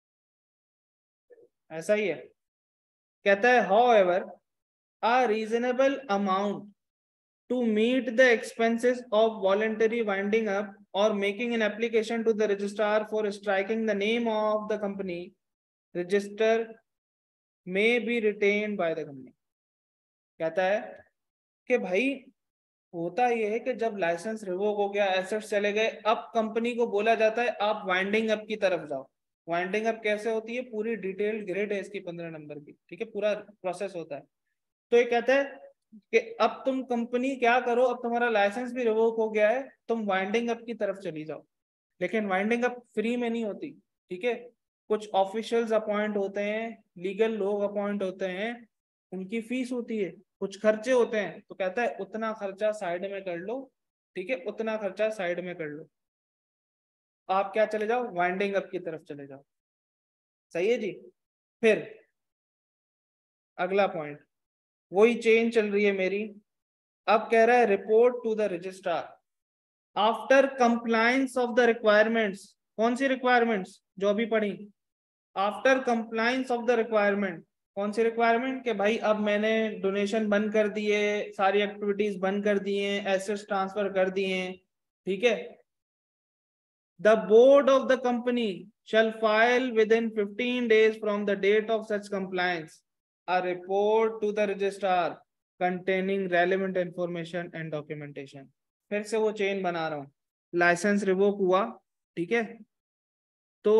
ऐसा ही है। कहता है however a reasonable amount to meet the expenses of voluntary winding up or making an application to the registrar for striking the name of the company, register may be retained by the company। कहता है कि भाई होता ये है कि जब licence revoke हो गया, एसेट्स चले गए, अब कंपनी को बोला जाता है आप वाइंडिंग अप की तरफ जाओ। वाइंडिंग अप कैसे होती है, पूरी डिटेल्ड ग्रिड है इसकी पंद्रह नंबर की, ठीक है, पूरा प्रोसेस होता है। तो ये कहता है कि अब तुम कंपनी क्या करो, अब तुम्हारा लाइसेंस भी रिवोक हो गया है, तुम वाइंडिंग अप की तरफ चली जाओ। लेकिन वाइंडिंग अप फ्री में नहीं होती, ठीक है, कुछ ऑफिशियल्स अपॉइंट होते हैं, लीगल लोग अपॉइंट होते हैं, उनकी फीस होती है, कुछ खर्चे होते हैं। तो कहता है उतना खर्चा साइड में कर लो, ठीक है, उतना खर्चा साइड में कर लो, आप क्या चले जाओ, वाइंडिंग अप की तरफ चले जाओ। सही है जी। फिर अगला पॉइंट, वही चेन चल रही है मेरी। अब कह रहा है report to the registrar after compliance of the requirements. कौन सी रिक्वायरमेंट्स, जो अभी पढ़ी। After compliance of the requirement, कौन सी रिक्वायरमेंट, कि भाई अब मैंने डोनेशन बंद कर दिए, सारी एक्टिविटीज बंद कर दिए, एसेट्स ट्रांसफर कर दिए, ठीक है। The board of the company shall file within fifteen days from the date of such compliance a report to the registrar containing relevant information and documentation। फिर से वो चेन बना रहा हूँ। लाइसेंस रिवोक हुआ, ठीक है, तो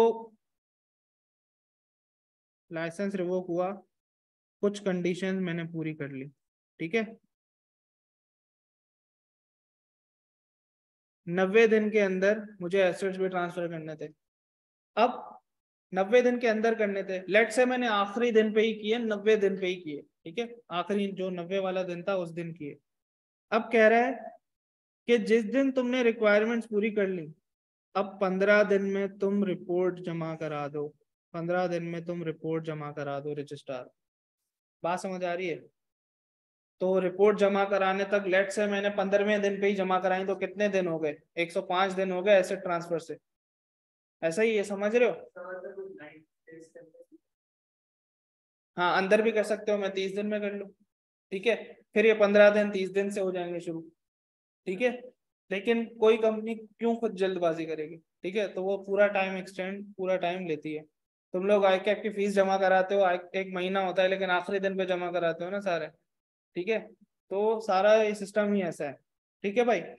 लाइसेंस रिवोक हुआ, कुछ कंडीशन मैंने पूरी कर ली, ठीक है, नब्बे दिन के अंदर मुझे एसेट्स भी ट्रांसफर करने थे। अब नब्बे दिन के अंदर करने थे, लेट से मैंने आखिरी दिन पे ही किए, नब्बे दिन पे ही किए, ठीक है, आखिरी जो नब्बे वाला दिन था उस दिन किए। अब कह रहा है कि जिस दिन तुमने रिक्वायरमेंट्स पूरी कर ली, अब पंद्रह दिन में तुम रिपोर्ट जमा करा दो, पंद्रह दिन में तुम रिपोर्ट जमा करा दो रजिस्ट्रार। बात समझ आ रही है। तो रिपोर्ट जमा कराने तक, लेट से मैंने पंद्रहवें दिन पे ही जमा कराई, तो कितने दिन हो गए, एक सौ पांच दिन हो गए एसेट ट्रांसफर से। ऐसा ही है, समझ रहे हो। हाँ, अंदर भी कर सकते हो, मैं तीस दिन में कर लूँ, ठीक है, फिर ये पंद्रह दिन तीस दिन से हो जाएंगे शुरू, ठीक है। लेकिन कोई कंपनी क्यों खुद जल्दबाजी करेगी, ठीक है, तो वो पूरा टाइम एक्सटेंड, पूरा टाइम लेती है। तुम लोग आई कैप की फीस जमा कराते हो, एक महीना होता है, लेकिन आखिरी दिन पे जमा कराते हो ना सारे, ठीक है, तो सारा ये सिस्टम ही ऐसा है, ठीक है भाई।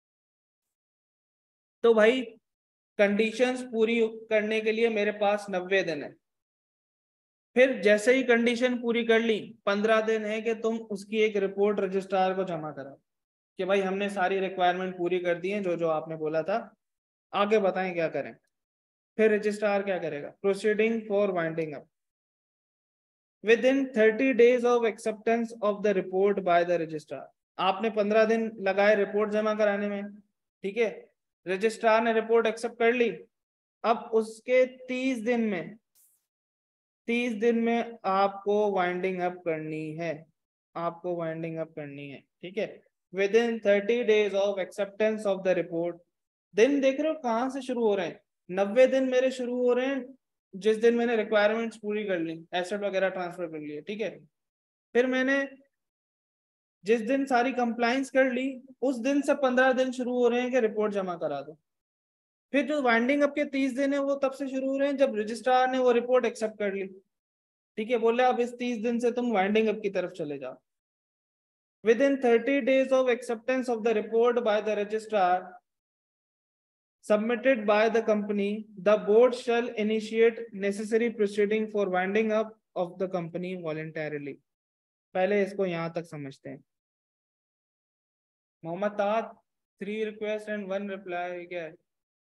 तो भाई कंडीशंस पूरी करने के लिए मेरे पास नब्बे दिन है। फिर जैसे ही कंडीशन पूरी कर ली, पंद्रह दिन है कि तुम उसकी एक रिपोर्ट रजिस्ट्रार को जमा कराओ कि भाई हमने सारी रिक्वायरमेंट पूरी कर दी है, जो जो आपने बोला था, आगे बताएं क्या करें। फिर रजिस्ट्रार क्या करेगा, proceeding for winding up within thirty days of acceptance of the report by the registrar. आपने पंद्रह दिन लगाए रिपोर्ट जमा कराने में, ठीक है, रजिस्ट्रार ने रिपोर्ट एक्सेप्ट कर ली, अब उसके तीस दिन में तीस दिन में आपको वाइंडिंग अप करनी है, आपको वाइंडिंग अप करनी है, ठीक है, within thirty days of acceptance of the report. दिन देख रहे हो कहाँ से शुरू हो रहे हैं, नब्बे दिन मेरे शुरू हो रहे हैं जिस दिन मैंने रिक्वायरमेंट्स पूरी कर ली, एसेट वगैरह ट्रांसफर कर लिए, ठीक है। फिर मैंने जिस दिन सारी कंप्लाइंस कर ली, उस दिन से पंद्रह दिन शुरू हो रहे हैं कि रिपोर्ट जमा करा दो। फिर जो वाइंडिंग अप के तीस दिन है वो तब से शुरू हो रहे हैं जब रजिस्ट्रार ने वो रिपोर्ट एक्सेप्ट कर ली, ठीक है, बोले अब इस तीस दिन से तुम वाइंडिंग अप की तरफ चले जाओ। Within thirty days of acceptance of the report by the registrar submitted by the company, the board shall initiate necessary proceeding for winding up of the company voluntarily। पहले इसको यहां तक समझते हैं। Mohammad Taj, three request and one reply, क्या है।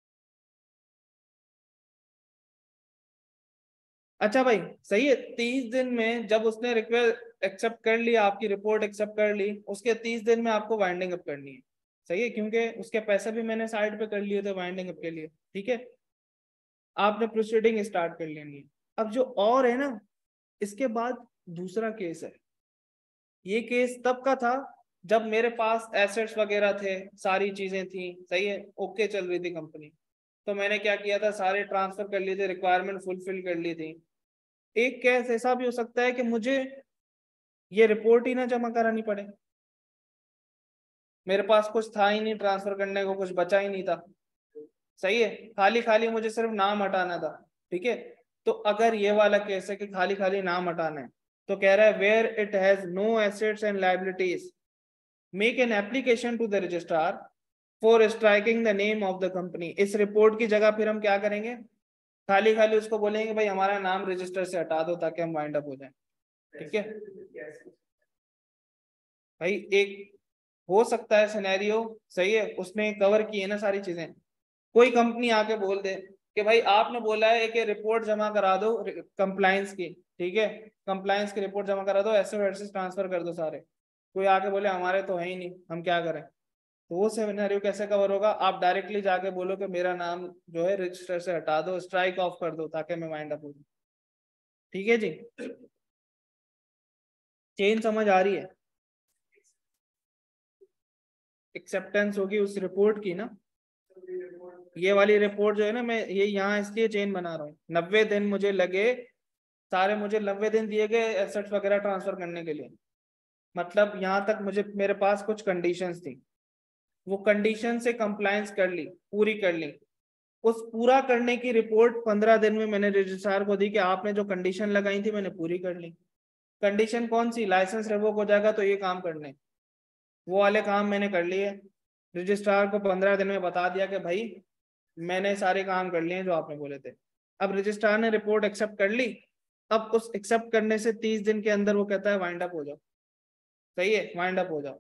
अच्छा भाई सही है, तीस दिन में जब उसने रिक्वेस्ट एक्सेप्ट कर लिया, आपकी रिपोर्ट एक्सेप्ट कर ली, उसके तीस दिन में आपको वाइंडिंग अप करनी है, सही है, क्योंकि उसके पैसे भी मैंने साइड पे कर लिए थे वाइंडिंग अप के लिए, ठीक है। आपने प्रोसीडिंग स्टार्ट कर लेनी है। अब जो और है ना, इसके बाद दूसरा केस है। ये केस तब का था जब मेरे पास एसेट्स वगैरह थे, सारी चीजें थी, सही है, ओके चल रही थी कंपनी। तो मैंने क्या किया था, सारे ट्रांसफर कर लिए थे, रिक्वायरमेंट फुलफिल कर ली थी। एक केस ऐसा भी हो सकता है कि मुझे ये रिपोर्ट ही ना जमा करानी पड़े, मेरे पास कुछ था ही नहीं ट्रांसफर करने को, कुछ बचा ही नहीं था। सही है, खाली खाली मुझे सिर्फ नाम हटाना था। ठीक है, तो अगर ये वाला केस है कि खाली खाली नाम हटाना है, तो कह रहा है where it has no assets and liabilities make an application to the registrar for striking the name of the company. इस रिपोर्ट की जगह फिर हम क्या करेंगे, खाली खाली उसको बोलेंगे भाई हमारा नाम रजिस्टर से हटा दो ताकि हम वाइंड अप हो जाए। ठीक है भाई, एक हो सकता है सिनेरियो, सही है, उसने कवर की है ना सारी चीजें। कोई कंपनी आके बोल दे कि भाई आपने बोला है कि रिपोर्ट जमा करा दो कंप्लायंस की, ठीक है, कंप्लायंस की रिपोर्ट जमा करा दो, ऐसे वैसे ट्रांसफर कर दो सारे। कोई आके बोले हमारे तो है ही नहीं, हम क्या करें, तो वो सिनेरियो कैसे कवर होगा? आप डायरेक्टली जाके बोलो कि मेरा नाम जो है रजिस्टर से हटा दो, स्ट्राइक ऑफ कर दो ताकि मैं वाइंड अप हो जाऊं। ठीक है जी, चेन समझ आ रही है? एक्सेप्टेंस होगी उस रिपोर्ट की ना, ये वाली रिपोर्ट जो है ना, मैं ये यहाँ इसलिए चेन बना रहा हूँ। नब्बे दिन मुझे लगे, सारे मुझे नब्बे दिन दिए गए एसेट्स वगैरह ट्रांसफर करने के लिए। मतलब यहाँ तक मुझे, मेरे पास कुछ कंडीशंस थी, वो कंडीशन से कंप्लायंस कर ली, पूरी कर ली। उस पूरा करने की रिपोर्ट पंद्रह दिन में मैंने रजिस्ट्रार को दी कि आपने जो कंडीशन लगाई थी मैंने पूरी कर ली। कंडीशन कौन सी? लाइसेंस रिवोक हो जाएगा तो ये काम करने, वो वाले काम मैंने कर लिए। रजिस्ट्रार को पंद्रह दिन में बता दिया कि भाई मैंने सारे काम कर लिए जो आपने बोले थे। अब रजिस्ट्रार ने रिपोर्ट एक्सेप्ट कर ली। अब उस एक्सेप्ट करने से तीस दिन के अंदर वो कहता है वाइंड अप हो जाओ। सही है, वाइंड अप हो जाओ।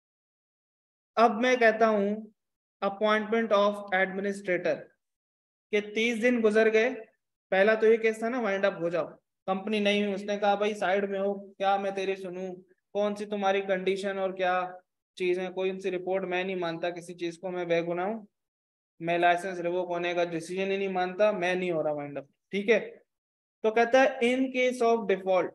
अब मैं कहता हूं अपॉइंटमेंट ऑफ एडमिनिस्ट्रेटर, के तीस दिन गुजर गए। पहला तो ये केस था ना, वाइंड अप हो जाओ, कंपनी नहीं हुई, उसने कहा भाई साइड में हो, क्या मैं तेरी सुनूं, कौन सी तुम्हारी कंडीशन और क्या चीज है, कोई सी रिपोर्ट मैं नहीं मानता, किसी चीज को मैं बेगुनाह हूं, मैं लाइसेंस रिवोक होने का डिसीजन ही नहीं मानता, मैं नहीं हो रहा वाइंड अप। ठीक है, तो कहता है in case of default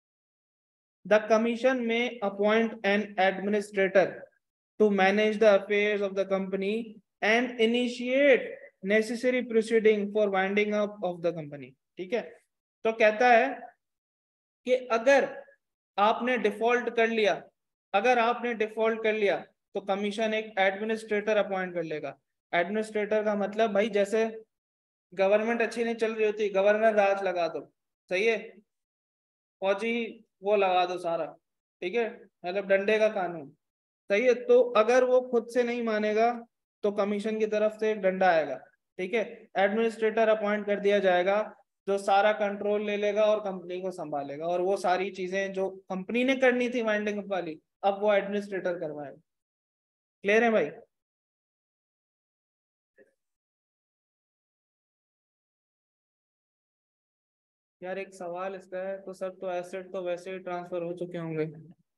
the commission may appoint an administrator to manage the affairs of the company and initiate necessary proceeding for winding up of the company। ठीक है, तो कहता है कि अगर आपने डिफॉल्ट कर लिया, अगर आपने डिफॉल्ट कर लिया तो कमीशन एक एडमिनिस्ट्रेटर अपॉइंट कर लेगा। एडमिनिस्ट्रेटर का मतलब भाई जैसे गवर्नमेंट अच्छी नहीं चल रही होती, गवर्नर राज लगा दो, सही है, फौजी वो लगा दो सारा, ठीक है, मतलब डंडे का कानून। सही है, तो अगर वो खुद से नहीं मानेगा तो कमीशन की तरफ से एक डंडा आएगा। ठीक है, एडमिनिस्ट्रेटर अपॉइंट कर दिया जाएगा जो सारा कंट्रोल ले लेगा और कंपनी को संभालेगा, और वो सारी चीजें जो कंपनी ने करनी थी वाइंडिंग अप वाली, अब वो एडमिनिस्ट्रेटर करवाएगा। क्लियर है भाई? यार एक सवाल इसका है, तो सर तो एसेट तो वैसे ही ट्रांसफर हो चुके होंगे,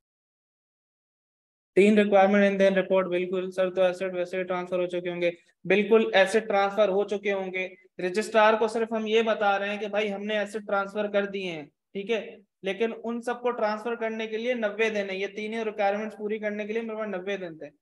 तीन रिक्वायरमेंट इन देन रिपोर्ट, बिल्कुल सर, तो एसेट वैसे ही ट्रांसफर हो चुके होंगे, बिल्कुल एसेट ट्रांसफर हो चुके होंगे। रजिस्ट्रार को सिर्फ हम ये बता रहे हैं कि भाई हमने एसेट ट्रांसफर कर दिए हैं, ठीक है, लेकिन उन सबको ट्रांसफर करने के लिए नब्बे दिन है, ये तीनों रिक्वायरमेंट्स पूरी करने के लिए मेरे पास नब्बे दिन थे।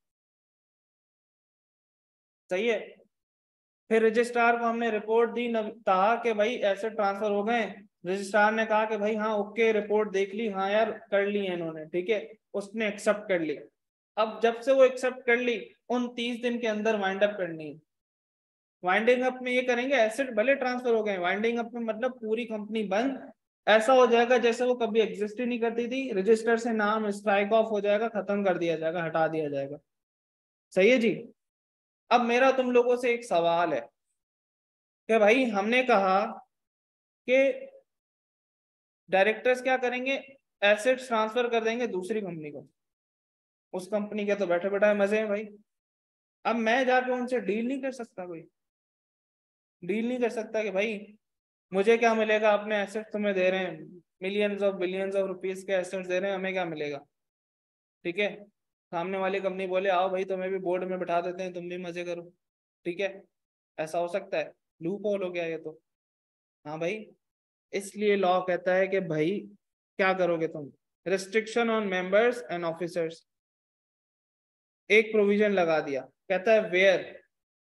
सही है, फिर रजिस्ट्रार को हमने रिपोर्ट दी, कहा कि भाई एसेट ट्रांसफर हो गए, रजिस्ट्रार ने कहा कि भाई हाँ ओके, रिपोर्ट देख ली, हाँ यार कर ली है इन्होंने, ठीक है, उसने एक्सेप्ट कर ली। अब जब से वो एक्सेप्ट कर ली, उन तीस दिन के अंदर वाइंड अप करनी है। वाइंडिंग अप में ये करेंगे, एसेट भले ट्रांसफर हो गए, वाइंडिंग अप में मतलब पूरी कंपनी बंद, ऐसा हो जाएगा जैसे वो कभी एग्जिस्ट ही नहीं करती थी, रजिस्टर से नाम स्ट्राइक ऑफ हो जाएगा, खत्म कर दिया जाएगा, हटा दिया जाएगा। सही है जी। अब मेरा तुम लोगों से एक सवाल है कि भाई हमने कहा कि डायरेक्टर्स क्या करेंगे, एसेट्स ट्रांसफर कर देंगे दूसरी कंपनी को, उस कंपनी के तो बैठे बैठे मजे हैं भाई। अब मैं जाके उनसे डील नहीं कर सकता, कोई डील नहीं कर सकता कि भाई मुझे क्या मिलेगा, अपने एसेट तुम्हें दे रहे हैं, millions of billions of rupees के एसेट्स दे रहे हैं, हमें क्या मिलेगा? ठीक है, सामने वाली कंपनी बोले आओ भाई तुम्हें भी बोर्ड में बैठा देते हैं, तुम भी मजे करो। ठीक है, ऐसा हो सकता है? लूप होल हो गया ये तो। हाँ भाई, इसलिए लॉ कहता है कि भाई क्या करोगे तुम, restriction on members and officers, एक प्रोविजन लगा दिया, कहता है where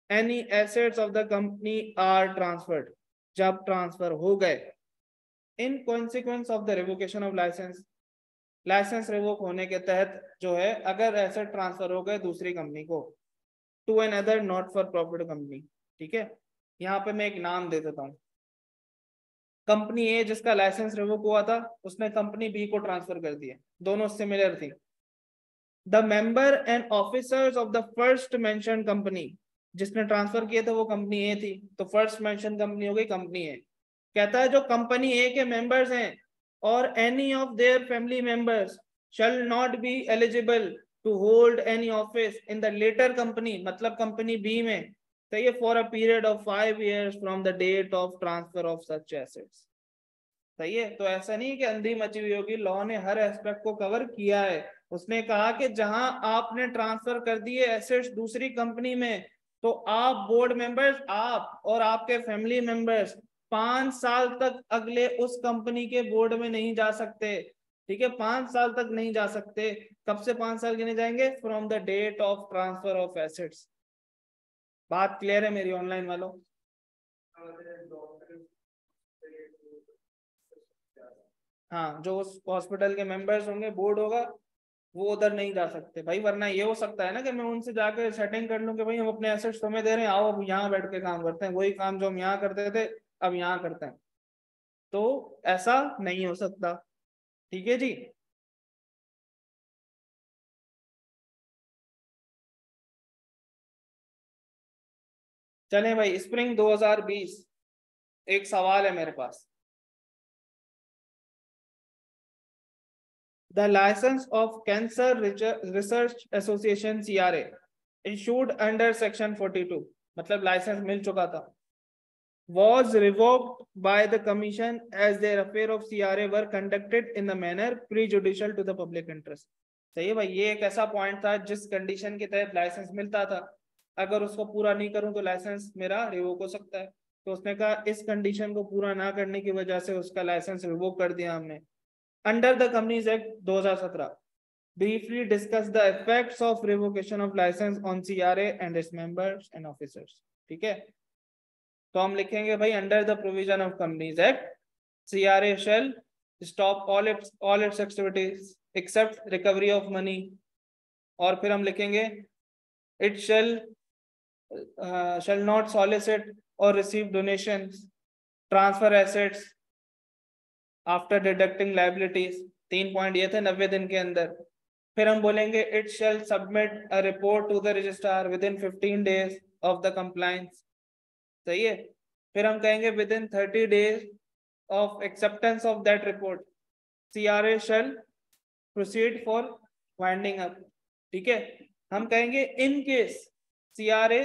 any assets of the company are transferred, जब ट्रांसफर हो गए, in consequence of the revocation of licence, licence revoke होने के तहत जो है, अगर एसेट ट्रांसफर हो गए दूसरी कंपनी को, to another not for profit company, ठीक है। यहाँ पे मैं एक नाम दे देता हूँ, कंपनी ए जिसका लाइसेंस रिवोक हुआ था, उसने कंपनी बी को ट्रांसफर कर दिया, दोनों सिमिलर थी। The member and officers of the first mention company, जिसने ट्रांसफर किया था वो कंपनी ए थी, तो फर्स्ट मेंशन कंपनी हो गई कंपनी ए। कहता है जो कंपनी ए के मेंबर्स हैं और any of their family members shall not be eligible to hold any office in the latter company, मतलब कंपनी बी में, सही है, for a period of five years from the date of transfer of such assets. सही है, तो ऐसा नहीं कि अंधी मची हुई होगी, लॉ ने हर एस्पेक्ट को कवर किया है। उसने कहा कि जहां आपने ट्रांसफर कर दिए एसेट्स दूसरी कंपनी में, तो आप बोर्ड मेंबर्स, आप और आपके फैमिली मेंबर्स पांच साल तक अगले उस कंपनी के बोर्ड में नहीं जा सकते, ठीक है, पांच साल तक नहीं जा सकते। कब से पांच साल गिने जाएंगे? From the date of transfer of assets. बात क्लियर है मेरी ऑनलाइन वालों? हाँ, जो उस हॉस्पिटल के मेंबर्स होंगे, बोर्ड होगा, वो उधर नहीं जा सकते भाई, वरना ये हो सकता है ना कि मैं उनसे जाकर सेटिंग कर लूं कि भाई हम अपने एसेट्स तुम्हें दे रहे हैं, आओ अब यहाँ बैठ के काम करते हैं, वही काम जो हम यहाँ करते थे अब यहाँ करते हैं, तो ऐसा नहीं हो सकता। ठीक है जी। चलें भाई, स्प्रिंग दो हज़ार बीस, एक सवाल है मेरे पास। The licence of cancer research association C R A issued under section forty two, मतलब लाइसेंस मिल चुका था, was revoked by the commission as their affair of C R A were conducted in the manner prejudicial to the public interest। सही है भाई, ये एक ऐसा पॉइंट था जिस कंडीशन के तहत लाइसेंस मिलता था, अगर उसको पूरा नहीं करूं तो लाइसेंस मेरा रिवोक हो सकता है। तो उसने कहा इस कंडीशन को पूरा ना करने की वजह से उसका लाइसेंस रिवोक कर दिया हमने। अंडर द कंपनीज एक्ट दो हज़ार सत्रह, briefly discuss the effects of revocation of license on C R A and its members and officers। ठीक है, तो हम लिखेंगे भाई under the provision of companies act, CRA shall stop all its all its activities except recovery of money, और फिर हम लिखेंगे it shall shall not solicit और receive donations, transfer assets after deducting liabilities. तीन पॉइंट ये थे नब्बे दिन के अंदर। फिर हम बोलेंगे it shall submit a report to the registrar within fifteen days of the compliance. सही है, फिर हम कहेंगे with in thirty days of acceptance of that report CRA shall proceed for winding up. ठीक है, हम कहेंगे इन केस सीआरए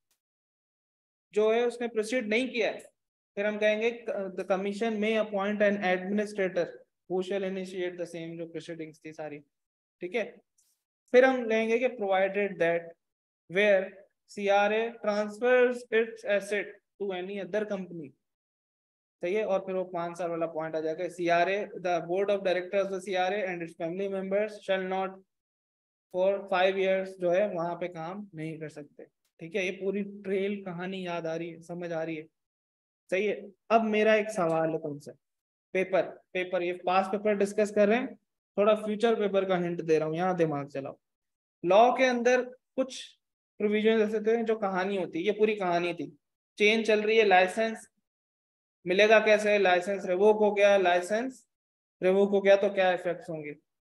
जो है उसने प्रोसीड नहीं किया है, फिर हम कहेंगे the commission may appoint an administrator who shall initiate the same, जो प्रोसीडिंग्स थी सारी। ठीक है, फिर हम लेंगे कि provided that where CRA transfers its asset to any other company. सही है, और फिर वो पांच साल वाला पॉइंट आ जाएगा, CRA the board of directors of CRA and its family members shall not for five years जो है वहां पे काम नहीं कर सकते। ठीक है, ये पूरी ट्रेल कहानी याद आ रही है, समझ आ रही है? सही है। अब मेरा एक सवाल है तुमसे, पेपर पेपर ये पास पेपर डिस्कस कर रहे हैं, थोड़ा फ्यूचर पेपर का हिंट दे रहा हूँ, यहाँ दिमाग चलाओ। लॉ के अंदर कुछ प्रोविजन ऐसे थे जो कहानी होती है, ये पूरी कहानी थी। चेन चल रही है, लाइसेंस मिलेगा कैसे, लाइसेंस रिवोक हो गया, लाइसेंस रिवोक हो गया तो क्या इफेक्ट्स होंगे।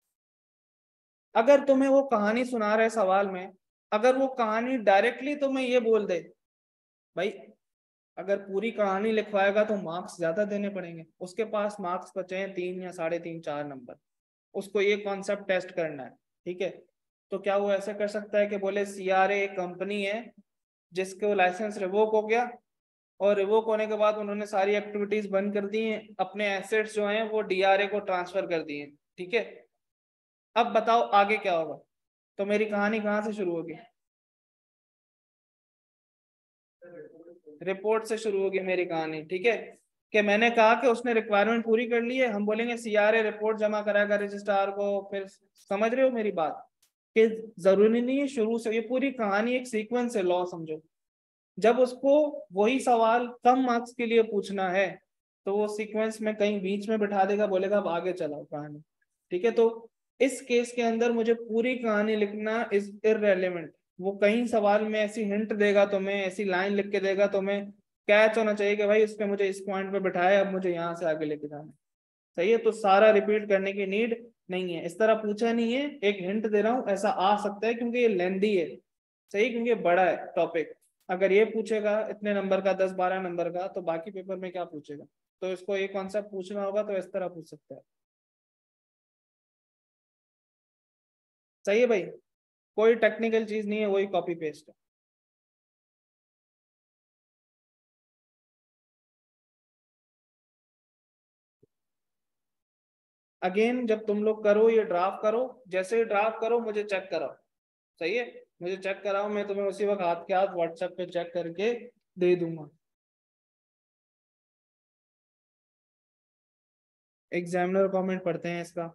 अगर तुम्हें वो कहानी सुना रहे सवाल में, अगर वो कहानी डायरेक्टली तुम्हें ये बोल दे भाई अगर पूरी कहानी लिखवाएगा तो मार्क्स ज्यादा देने पड़ेंगे, उसके पास मार्क्स बचे हैं तीन या साढ़े तीन चार नंबर, उसको ये कॉन्सेप्ट टेस्ट करना है। ठीक है, तो क्या वो ऐसे कर सकता है कि बोले सीआरए एक कंपनी है जिसको लाइसेंस रिवोक हो गया, और रिवोक होने के बाद उन्होंने सारी एक्टिविटीज बंद कर दी हैं, अपने एसेट्स जो हैं वो डीआरए को ट्रांसफर कर दिए। ठीक है, अब बताओ आगे क्या होगा। तो मेरी कहानी कहाँ से शुरू होगी? रिपोर्ट से शुरू होगी मेरी कहानी। ठीक है, कि मैंने कहा कि उसने रिक्वायरमेंट पूरी कर ली है, हम बोलेंगे सीआरए रिपोर्ट जमा कराएगा रजिस्ट्रार को। फिर समझ रहे हो मेरी बात कि जरूरी नहीं है शुरू से, ये पूरी कहानी एक सीक्वेंस है, लॉ समझो। जब उसको वही सवाल कम मार्क्स के लिए पूछना है तो वो सीक्वेंस में कहीं बीच में बिठा देगा, बोलेगा अब आगे चलाओ कहानी। ठीक है, तो इस केस के अंदर मुझे पूरी कहानी लिखना इज इररेलेवेंट। वो कहीं सवाल में ऐसी हिंट देगा तो मैं ऐसी लाइन लिख के देगा तो मैं कैच होना चाहिए कि भाई इस पे मुझे इस पॉइंट पे बिठाया, अब मुझे यहाँ से आगे लेके जाना है। सही है, तो सारा रिपीट करने की नीड नहीं है। इस तरह पूछा नहीं है, एक हिंट दे रहा हूँ ऐसा आ सकता है क्योंकि ये लेंदी है। सही, क्योंकि बड़ा है टॉपिक। अगर ये पूछेगा इतने नंबर का, दस बारह नंबर का, तो बाकी पेपर में क्या पूछेगा। तो इसको एक कॉन्सेप्ट पूछना होगा तो इस तरह पूछ सकता है। सही है भाई, कोई टेक्निकल चीज नहीं है, वही कॉपी पेस्ट है। अगेन जब तुम लोग करो ये ड्राफ्ट करो, जैसे ही ड्राफ्ट करो मुझे चेक कराओ। सही है, मुझे चेक कराओ, मैं तुम्हें उसी वक्त हाथ के हाथ व्हाट्सएप पे चेक करके दे दूंगा। एग्जामिनर कमेंट पढ़ते हैं इसका।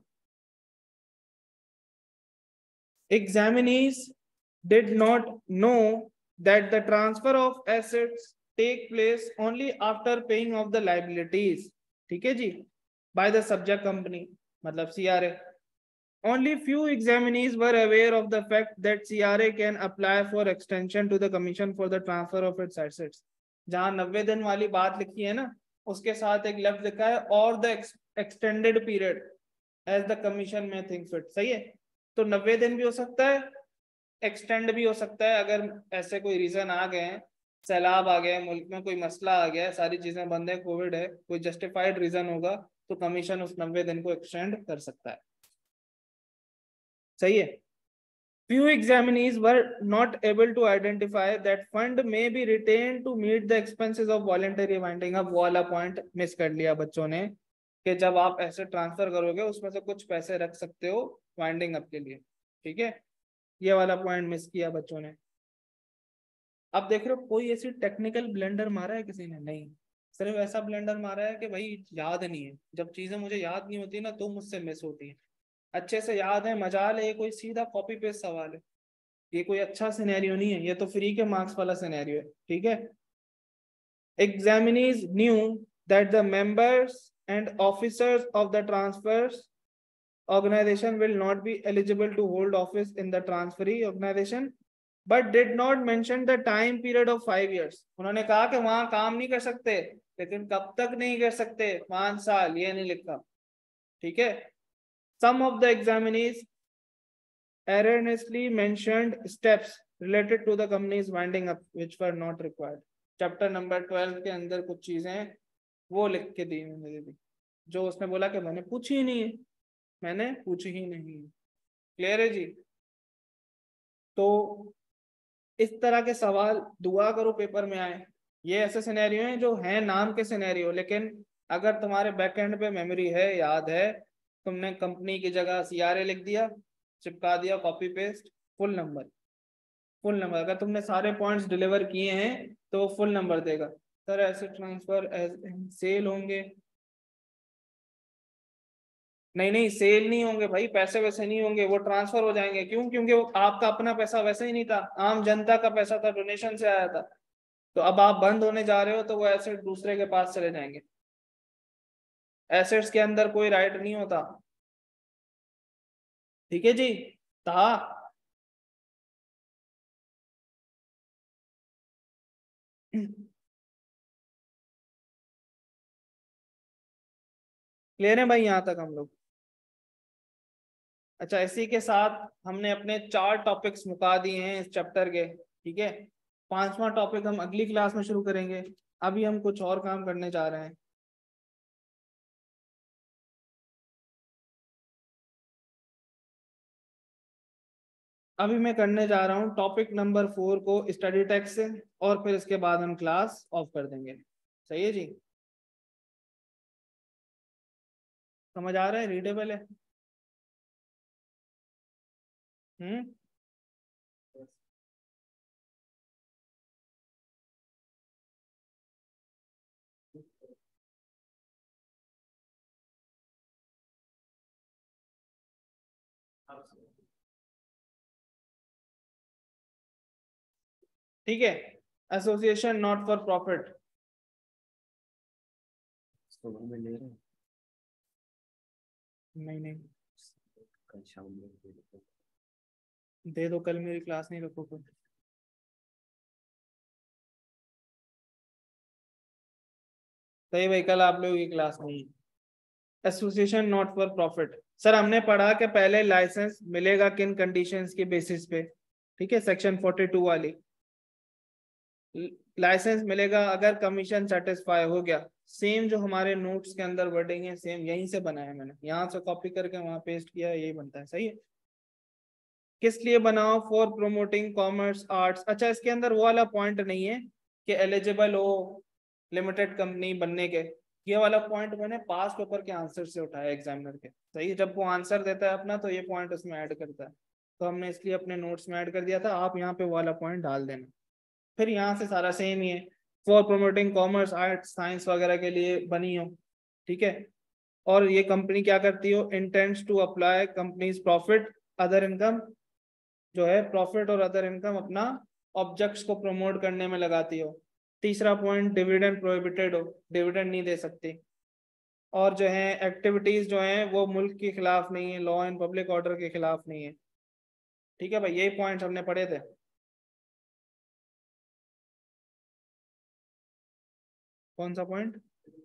Examinees did not know that the transfer of assets take place only after paying off the liabilities. ठीक है जी, by the subject company, मतलब C R A. Only few examinees were aware of the fact that C R A can apply for extension to the commission for the transfer of its assets. जहां नब्बे दिन वाली बात लिखी है ना, उसके साथ एक लफ्ज लिखा है or the extended period as the commission may think fit. सही है, तो नब्बे दिन भी हो सकता है, एक्सटेंड भी हो सकता है। अगर ऐसे कोई रीजन आ गए हैं, सैलाब आ गया है, मुल्क में कोई मसला आ गया है, सारी चीजें बंद है, कोविड है, कोई जस्टिफाइड रीजन होगा तो कमीशन उस नब्बे दिन को एक्सटेंड कर सकता है। सही है, few examinees were not able to identify that fund may be retained to meet the expenses of voluntary winding up। वो वाला पॉइंट मिस कर लिया बच्चों ने कि जब आप ऐसे ट्रांसफर करोगे उसमें से कुछ पैसे रख सकते हो वाइंडिंग अप के लिए। ठीक है, ये वाला पॉइंट मिस किया बच्चों ने। अब देख रहे हो कोई ऐसी टेक्निकल ब्लेंडर मारा है किसी ने? नहीं, सिर्फ ऐसा ब्लेंडर मारा है कि भाई याद नहीं है। जब चीजें मुझे याद नहीं होती ना तो मुझसे मिस होती है। अच्छे से याद है, मजाल है, ये कोई सीधा कॉपी पेस्ट सवाल है, ये कोई अच्छा सिनेरियो नहीं है, ये तो फ्री के मार्क्स वाला सिनेरियो है। ठीक है, examinees knew that the members and officers of the transfers organization will not be eligible to hold office in the transferee organization but did not mention the time period of five years। उन्होंने कहा कि वहां काम नहीं कर सकते, लेकिन कब तक नहीं कर सकते, पांच साल, ये नहीं लिखा। ठीक है, some of the examinees erroneously mentioned steps related to the company's winding up which were not required। Chapter number twelve के अंदर कुछ चीजें वो लिख के दी मैंने दीदी, जो उसने बोला कि मैंने पूछी ही नहीं है, मैंने पूछी ही नहीं है। क्लियर है जी? तो इस तरह के सवाल दुआ करो पेपर में आए। ये ऐसे सिनेरियो हैं जो हैं नाम के सिनेरियो, लेकिन अगर तुम्हारे बैकएंड पे मेमोरी है, याद है, तुमने कंपनी की जगह सीआरए लिख दिया, चिपका दिया, copy paste, full number. Full number अगर तुमने सारे पॉइंट्स डिलीवर किए हैं तो फुल नंबर देगा। सर ऐसे ट्रांसफर सेल होंगे? नहीं नहीं, सेल नहीं होंगे भाई, पैसे वैसे नहीं होंगे, वो ट्रांसफर हो जाएंगे। क्यों? क्योंकि वो आपका अपना पैसा वैसे ही नहीं था, आम जनता का पैसा था, डोनेशन से आया था। तो अब आप बंद होने जा रहे हो तो वो एसेट दूसरे के पास चले जाएंगे। एसेट्स के अंदर कोई राइट नहीं होता। ठीक है जी, था। क्लियर है भाई यहाँ तक हम लोग? अच्छा, इसी के साथ हमने अपने चार टॉपिक्स मुका दिए हैं इस चैप्टर के। ठीक है, पांचवा टॉपिक हम अगली क्लास में शुरू करेंगे। अभी हम कुछ और काम करने जा रहे हैं। अभी मैं करने जा रहा हूँ टॉपिक नंबर फोर को स्टडी टेक्स्ट से, और फिर इसके बाद हम क्लास ऑफ कर देंगे। सही है जी? समझ आ रहा है? रीडेबल है? हम्म। ठीक है, एसोसिएशन नॉट फॉर प्रॉफिट, नहीं नहीं दे दो, कल मेरी क्लास नहीं रखोगे। सही भाई, कल आप लोगों की क्लास नहीं है। Association not for profit, sir हमने पढ़ा कि पहले लाइसेंस मिलेगा किन कंडीशंस के बेसिस पे, ठीक है, सेक्शन फोर्टी टू वाली। लाइसेंस मिलेगा अगर कमीशन सेटिस्फाई हो गया। सेम जो हमारे नोट्स के अंदर वर्डिंग है, सेम यहीं से बना है, मैंने यहाँ से कॉपी करके वहां पेस्ट किया है, यही बनता है। सही है। किस लिए बनाओ? For promoting commerce arts. अच्छा, इसके अंदर वो वाला पॉइंट नहीं है कि एलिजिबल हो लिमिटेड कंपनी बनने के, ये वाला पॉइंट मैंने पास पेपर के आंसर से उठाया एग्जामिनर के। सही है, जब वो आंसर देता है अपना तो ये पॉइंट उसमें ऐड करता है, तो हमने इसलिए अपने नोट्स में ऐड कर दिया था। आप यहाँ पे वो वाला पॉइंट डाल देना। फिर यहाँ से सारा सेम ही है, for promoting commerce arts science वगैरह के लिए बनी हो, ठीक है। और ये कंपनी क्या करती हो? Intends to apply companies profit other income, जो है प्रॉफिट और अदर इनकम अपना ऑब्जेक्ट्स को प्रमोट करने में लगाती हो। तीसरा पॉइंट, डिविडेंड प्रोहिबिटेड हो, डिविडेंड नहीं दे सकती। और जो है एक्टिविटीज जो है वो मुल्क के खिलाफ नहीं है, लॉ एंड पब्लिक ऑर्डर के खिलाफ नहीं है। ठीक है भाई, यही पॉइंट हमने पढ़े थे। कौन सा पॉइंट?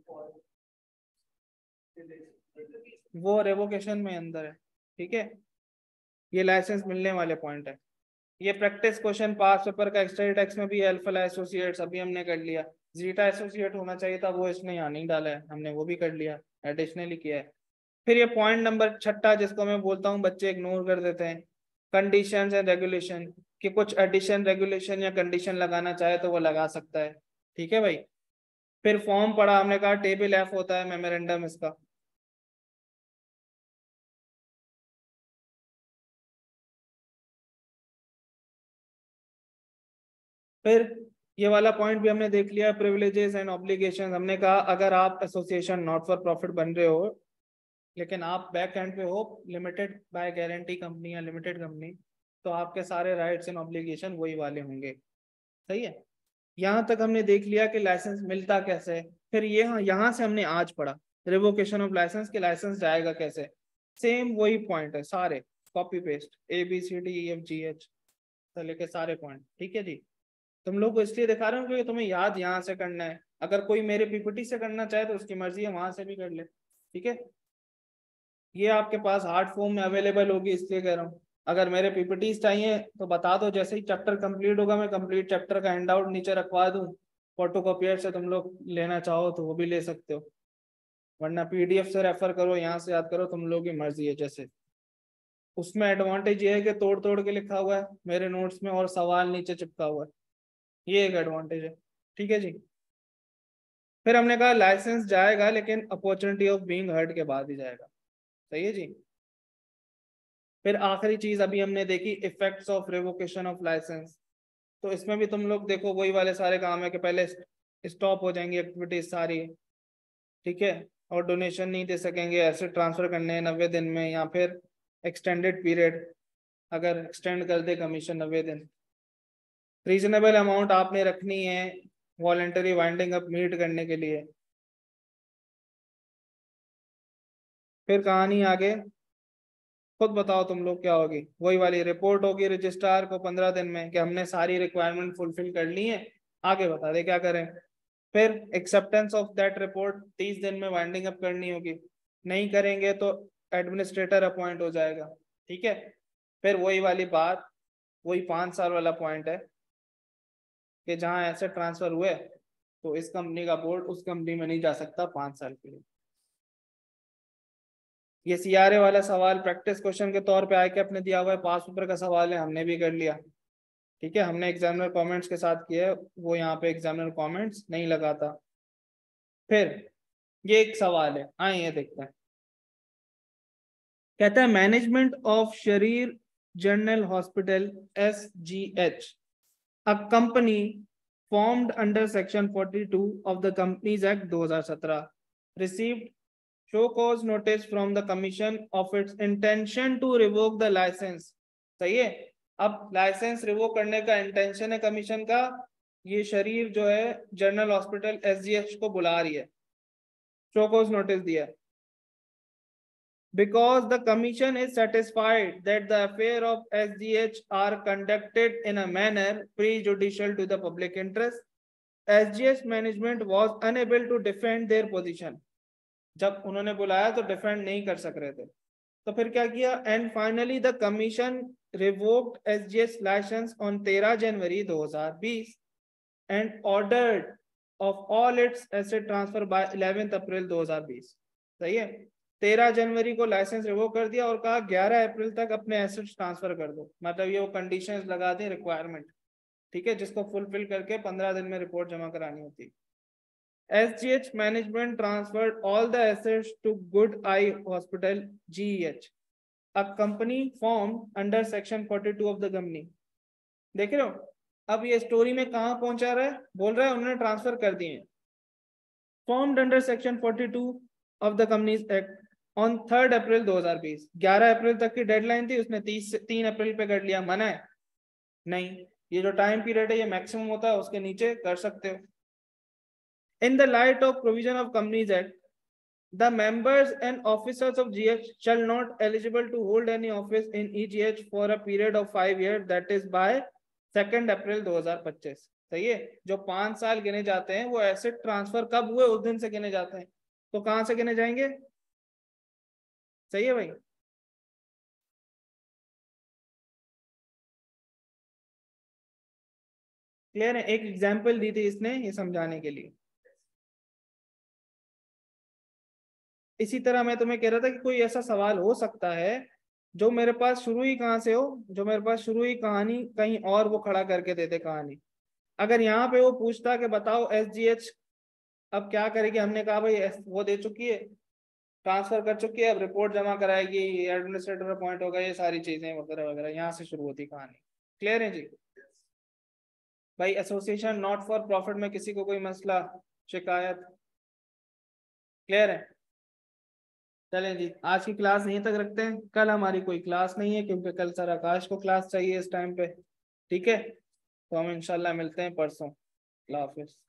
वो रेवोकेशन में अंदर है, ठीक है। ये लाइसेंस मिलने वाले पॉइंट है। ये प्रैक्टिस क्वेश्चन पास पेपर का एक्स्ट्रा टैक्स में भी अल्फा एसोसिएट्स अभी हमने कर लिया। जीटा एसोसिएट होना चाहिए था, वो इसने यहाँ नहीं डाला है, हमने वो भी कर लिया, एडिशनली किया है। फिर ये पॉइंट नंबर छठा, जिसको मैं बोलता हूँ बच्चे इग्नोर कर देते हैं, कंडीशंस एंड रेगुलेशन, कि कुछ एडिशन रेगुलेशन या कंडीशन लगाना चाहे तो वो लगा सकता है, ठीक है भाई। फिर फॉर्म पढ़ा हमने, कहा टेबल एफ होता है मेमोरेंडम इसका। फिर ये वाला पॉइंट भी हमने देख लिया, प्रिविलेजेस एंड ऑब्लिगेशन। हमने कहा अगर आप एसोसिएशन नॉट फॉर प्रॉफिट बन रहे हो लेकिन आप बैक एंड पे हो लिमिटेड बाय गारंटी कंपनी या लिमिटेड कंपनी, तो आपके सारे राइट्स एंड ऑब्लिगेशन वही वाले होंगे। सही है। यहाँ तक हमने देख लिया कि लाइसेंस मिलता कैसे है। फिर ये हाँ, यहाँ से हमने आज पढ़ा रिवोकेशन ऑफ लाइसेंस के लाइसेंस जाएगा कैसे। सेम वही पॉइंट है सारे, copy paste, A B C D E F G H से लेके सारे पॉइंट, ठीक है जी। तुम लोग को इसलिए दिखा रहा हूँ क्योंकि तुम्हें याद यहाँ से करना है। अगर कोई मेरे पीपीटी से करना चाहे तो उसकी मर्जी है, वहां से भी कर ले, ठीक है। ये आपके पास हार्ड फॉर्म में अवेलेबल होगी, इसलिए कह रहा हूँ। अगर मेरे पीपीटी चाहिए तो बता दो, जैसे ही चैप्टर कंप्लीट होगा मैं कंप्लीट चैप्टर का हैंड आउट नीचे रखवा दूँ, फोटो कॉपियर से तुम लोग लेना चाहो तो वो भी ले सकते हो, वरना पीडीएफ से रेफर करो, यहाँ से याद करो, तुम लोग की मर्जी है। जैसे उसमें एडवांटेज ये है कि तोड़ तोड़ के लिखा हुआ है मेरे नोट्स में और सवाल नीचे चिपका हुआ है, ये एक एडवांटेज है, ठीक है जी। फिर हमने कहा लाइसेंस जाएगा लेकिन अपॉर्चुनिटी ऑफ बीइंग हर्ड के बाद ही जाएगा। सही है जी। फिर आखिरी चीज अभी हमने देखी, effects of revocation of licence. तो इसमें भी तुम लोग देखो वही वाले सारे काम है कि पहले स्टॉप हो जाएंगी एक्टिविटीज सारी, ठीक है। और डोनेशन नहीं दे सकेंगे, एसेट ट्रांसफर करने हैं नब्बे दिन में, या फिर एक्सटेंडेड पीरियड अगर एक्सटेंड कर दे कमीशन नब्बे दिन। रीजनेबल अमाउंट आपने रखनी है वॉलेंटरी वाइंडिंग अप मीट करने के लिए। फिर कहानी आगे खुद बताओ तुम लोग क्या होगी, वही वाली रिपोर्ट होगी रजिस्ट्रार को पंद्रह दिन में कि हमने सारी रिक्वायरमेंट फुलफिल कर ली है, आगे बता दे क्या करें। फिर एक्सेप्टेंस ऑफ दैट रिपोर्ट तीस दिन में वाइंडिंग अप करनी होगी, नहीं करेंगे तो एडमिनिस्ट्रेटर अपॉइंट हो जाएगा, ठीक है। फिर वही वाली बात, वही पाँच साल वाला पॉइंट है कि जहां एसेट ट्रांसफर हुए तो इस कंपनी का बोर्ड उस कंपनी में नहीं जा सकता पाँच साल के लिए। ये सीआरए वाला सवाल प्रैक्टिस क्वेश्चन के तौर पे आए के अपने दिया हुआ है, पास पेपर का सवाल है, हमने भी कर लिया, ठीक है। हमने एग्जामिनर कमेंट्स के साथ किया है, वो यहाँ पे एग्जामिनर कमेंट्स नहीं लगाता। फिर ये एक सवाल है, आए ये देखते हैं। कहता है management of Sharir general hospital S G H, a company formed under section forty-two of the Companies Act दो हज़ार सत्रह received show cause notice from the commission of its intention to revoke the license। सही है। अब licence revoke करने का intention है commission का, ये शरीर जो है जनरल हॉस्पिटल एसजीएच को बुला रही है, शोकॉज नोटिस दिया है। Because the commission is satisfied that the affair of S G H are conducted in a manner prejudicial to the public interest, S G H management was unable to defend their position. जब उन्होंने बुलाया तो defend नहीं कर सक रहे थे, तो फिर क्या किया? And finally the commission revoked S G H licence on तेरह जनवरी दो हज़ार बीस and ordered of all its asset transfer by eleventh April दो हज़ार बीस। सही है, तेरह जनवरी को लाइसेंस रिवोक कर दिया और कहा ग्यारह अप्रैल तक अपने एसेट्स ट्रांसफर कर दो। मतलब ये वो कंडीशंस लगा दी, रिक्वायरमेंट, ठीक है, जिसको फुलफिल करके पंद्रह दिन में रिपोर्ट जमा करानी होती। S G H management transferred all the assets to Good Eye Hospital G E H, a company formed under section forty-two of the company। देख रहे हो, अब ये स्टोरी में कहाँ पहुंचा रहा है? बोल रहा है उन्होंने ट्रांसफर कर दिए। formed under section forty-two of the Companies Act on third April दो हज़ार बीस। ग्यारह अप्रैल तक की डेडलाइन थी, उसने तीस तीन अप्रैल पे कर लिया। मना है? नहीं, ये जो टाइम पीरियड है ये मैक्सिमम होता है, उसके नीचे कर सकते हो। In the light of provision of Companies Act, the members and officers of G H shall not eligible to hold any office in E G H for a period of five years, that is by second April दो हज़ार पच्चीस। सही है, जो पांच साल गिने जाते हैं वो एसेट ट्रांसफर कब हुए उस दिन से गिने जाते हैं। तो कहां से गिने जाएंगे? सही है भाई। क्लियर है? एक एग्जांपल दी थी इसने ये समझाने के लिए। इसी तरह मैं तुम्हें कह रहा था कि कोई ऐसा सवाल हो सकता है जो मेरे पास शुरू ही कहां से हो, जो मेरे पास शुरू ही कहानी कहीं और वो खड़ा करके देते कहानी। अगर यहाँ पे वो पूछता कि बताओ एसजीएच अब क्या करेगी, हमने कहा भाई वो दे चुकी है, ट्रांसफर कर चुकी है, अब रिपोर्ट जमा कराएगी, एडमिनिस्ट्रेटर अपॉइंट होगा, ये सारी चीजें वगैरह वगैरह, यहाँ से शुरू होती कहानी। क्लियर है जी? भाई एसोसिएशन नॉट फॉर प्रॉफिट में किसी को कोई मसला शिकायत? क्लियर है? चलें जी, आज की क्लास यहीं तक रखते हैं। कल हमारी कोई क्लास नहीं है क्योंकि कल सर आकाश को क्लास चाहिए इस टाइम पे। ठीक है, तो हम इंशाल्लाह मिलते हैं परसों। अल्लाह हाफिज।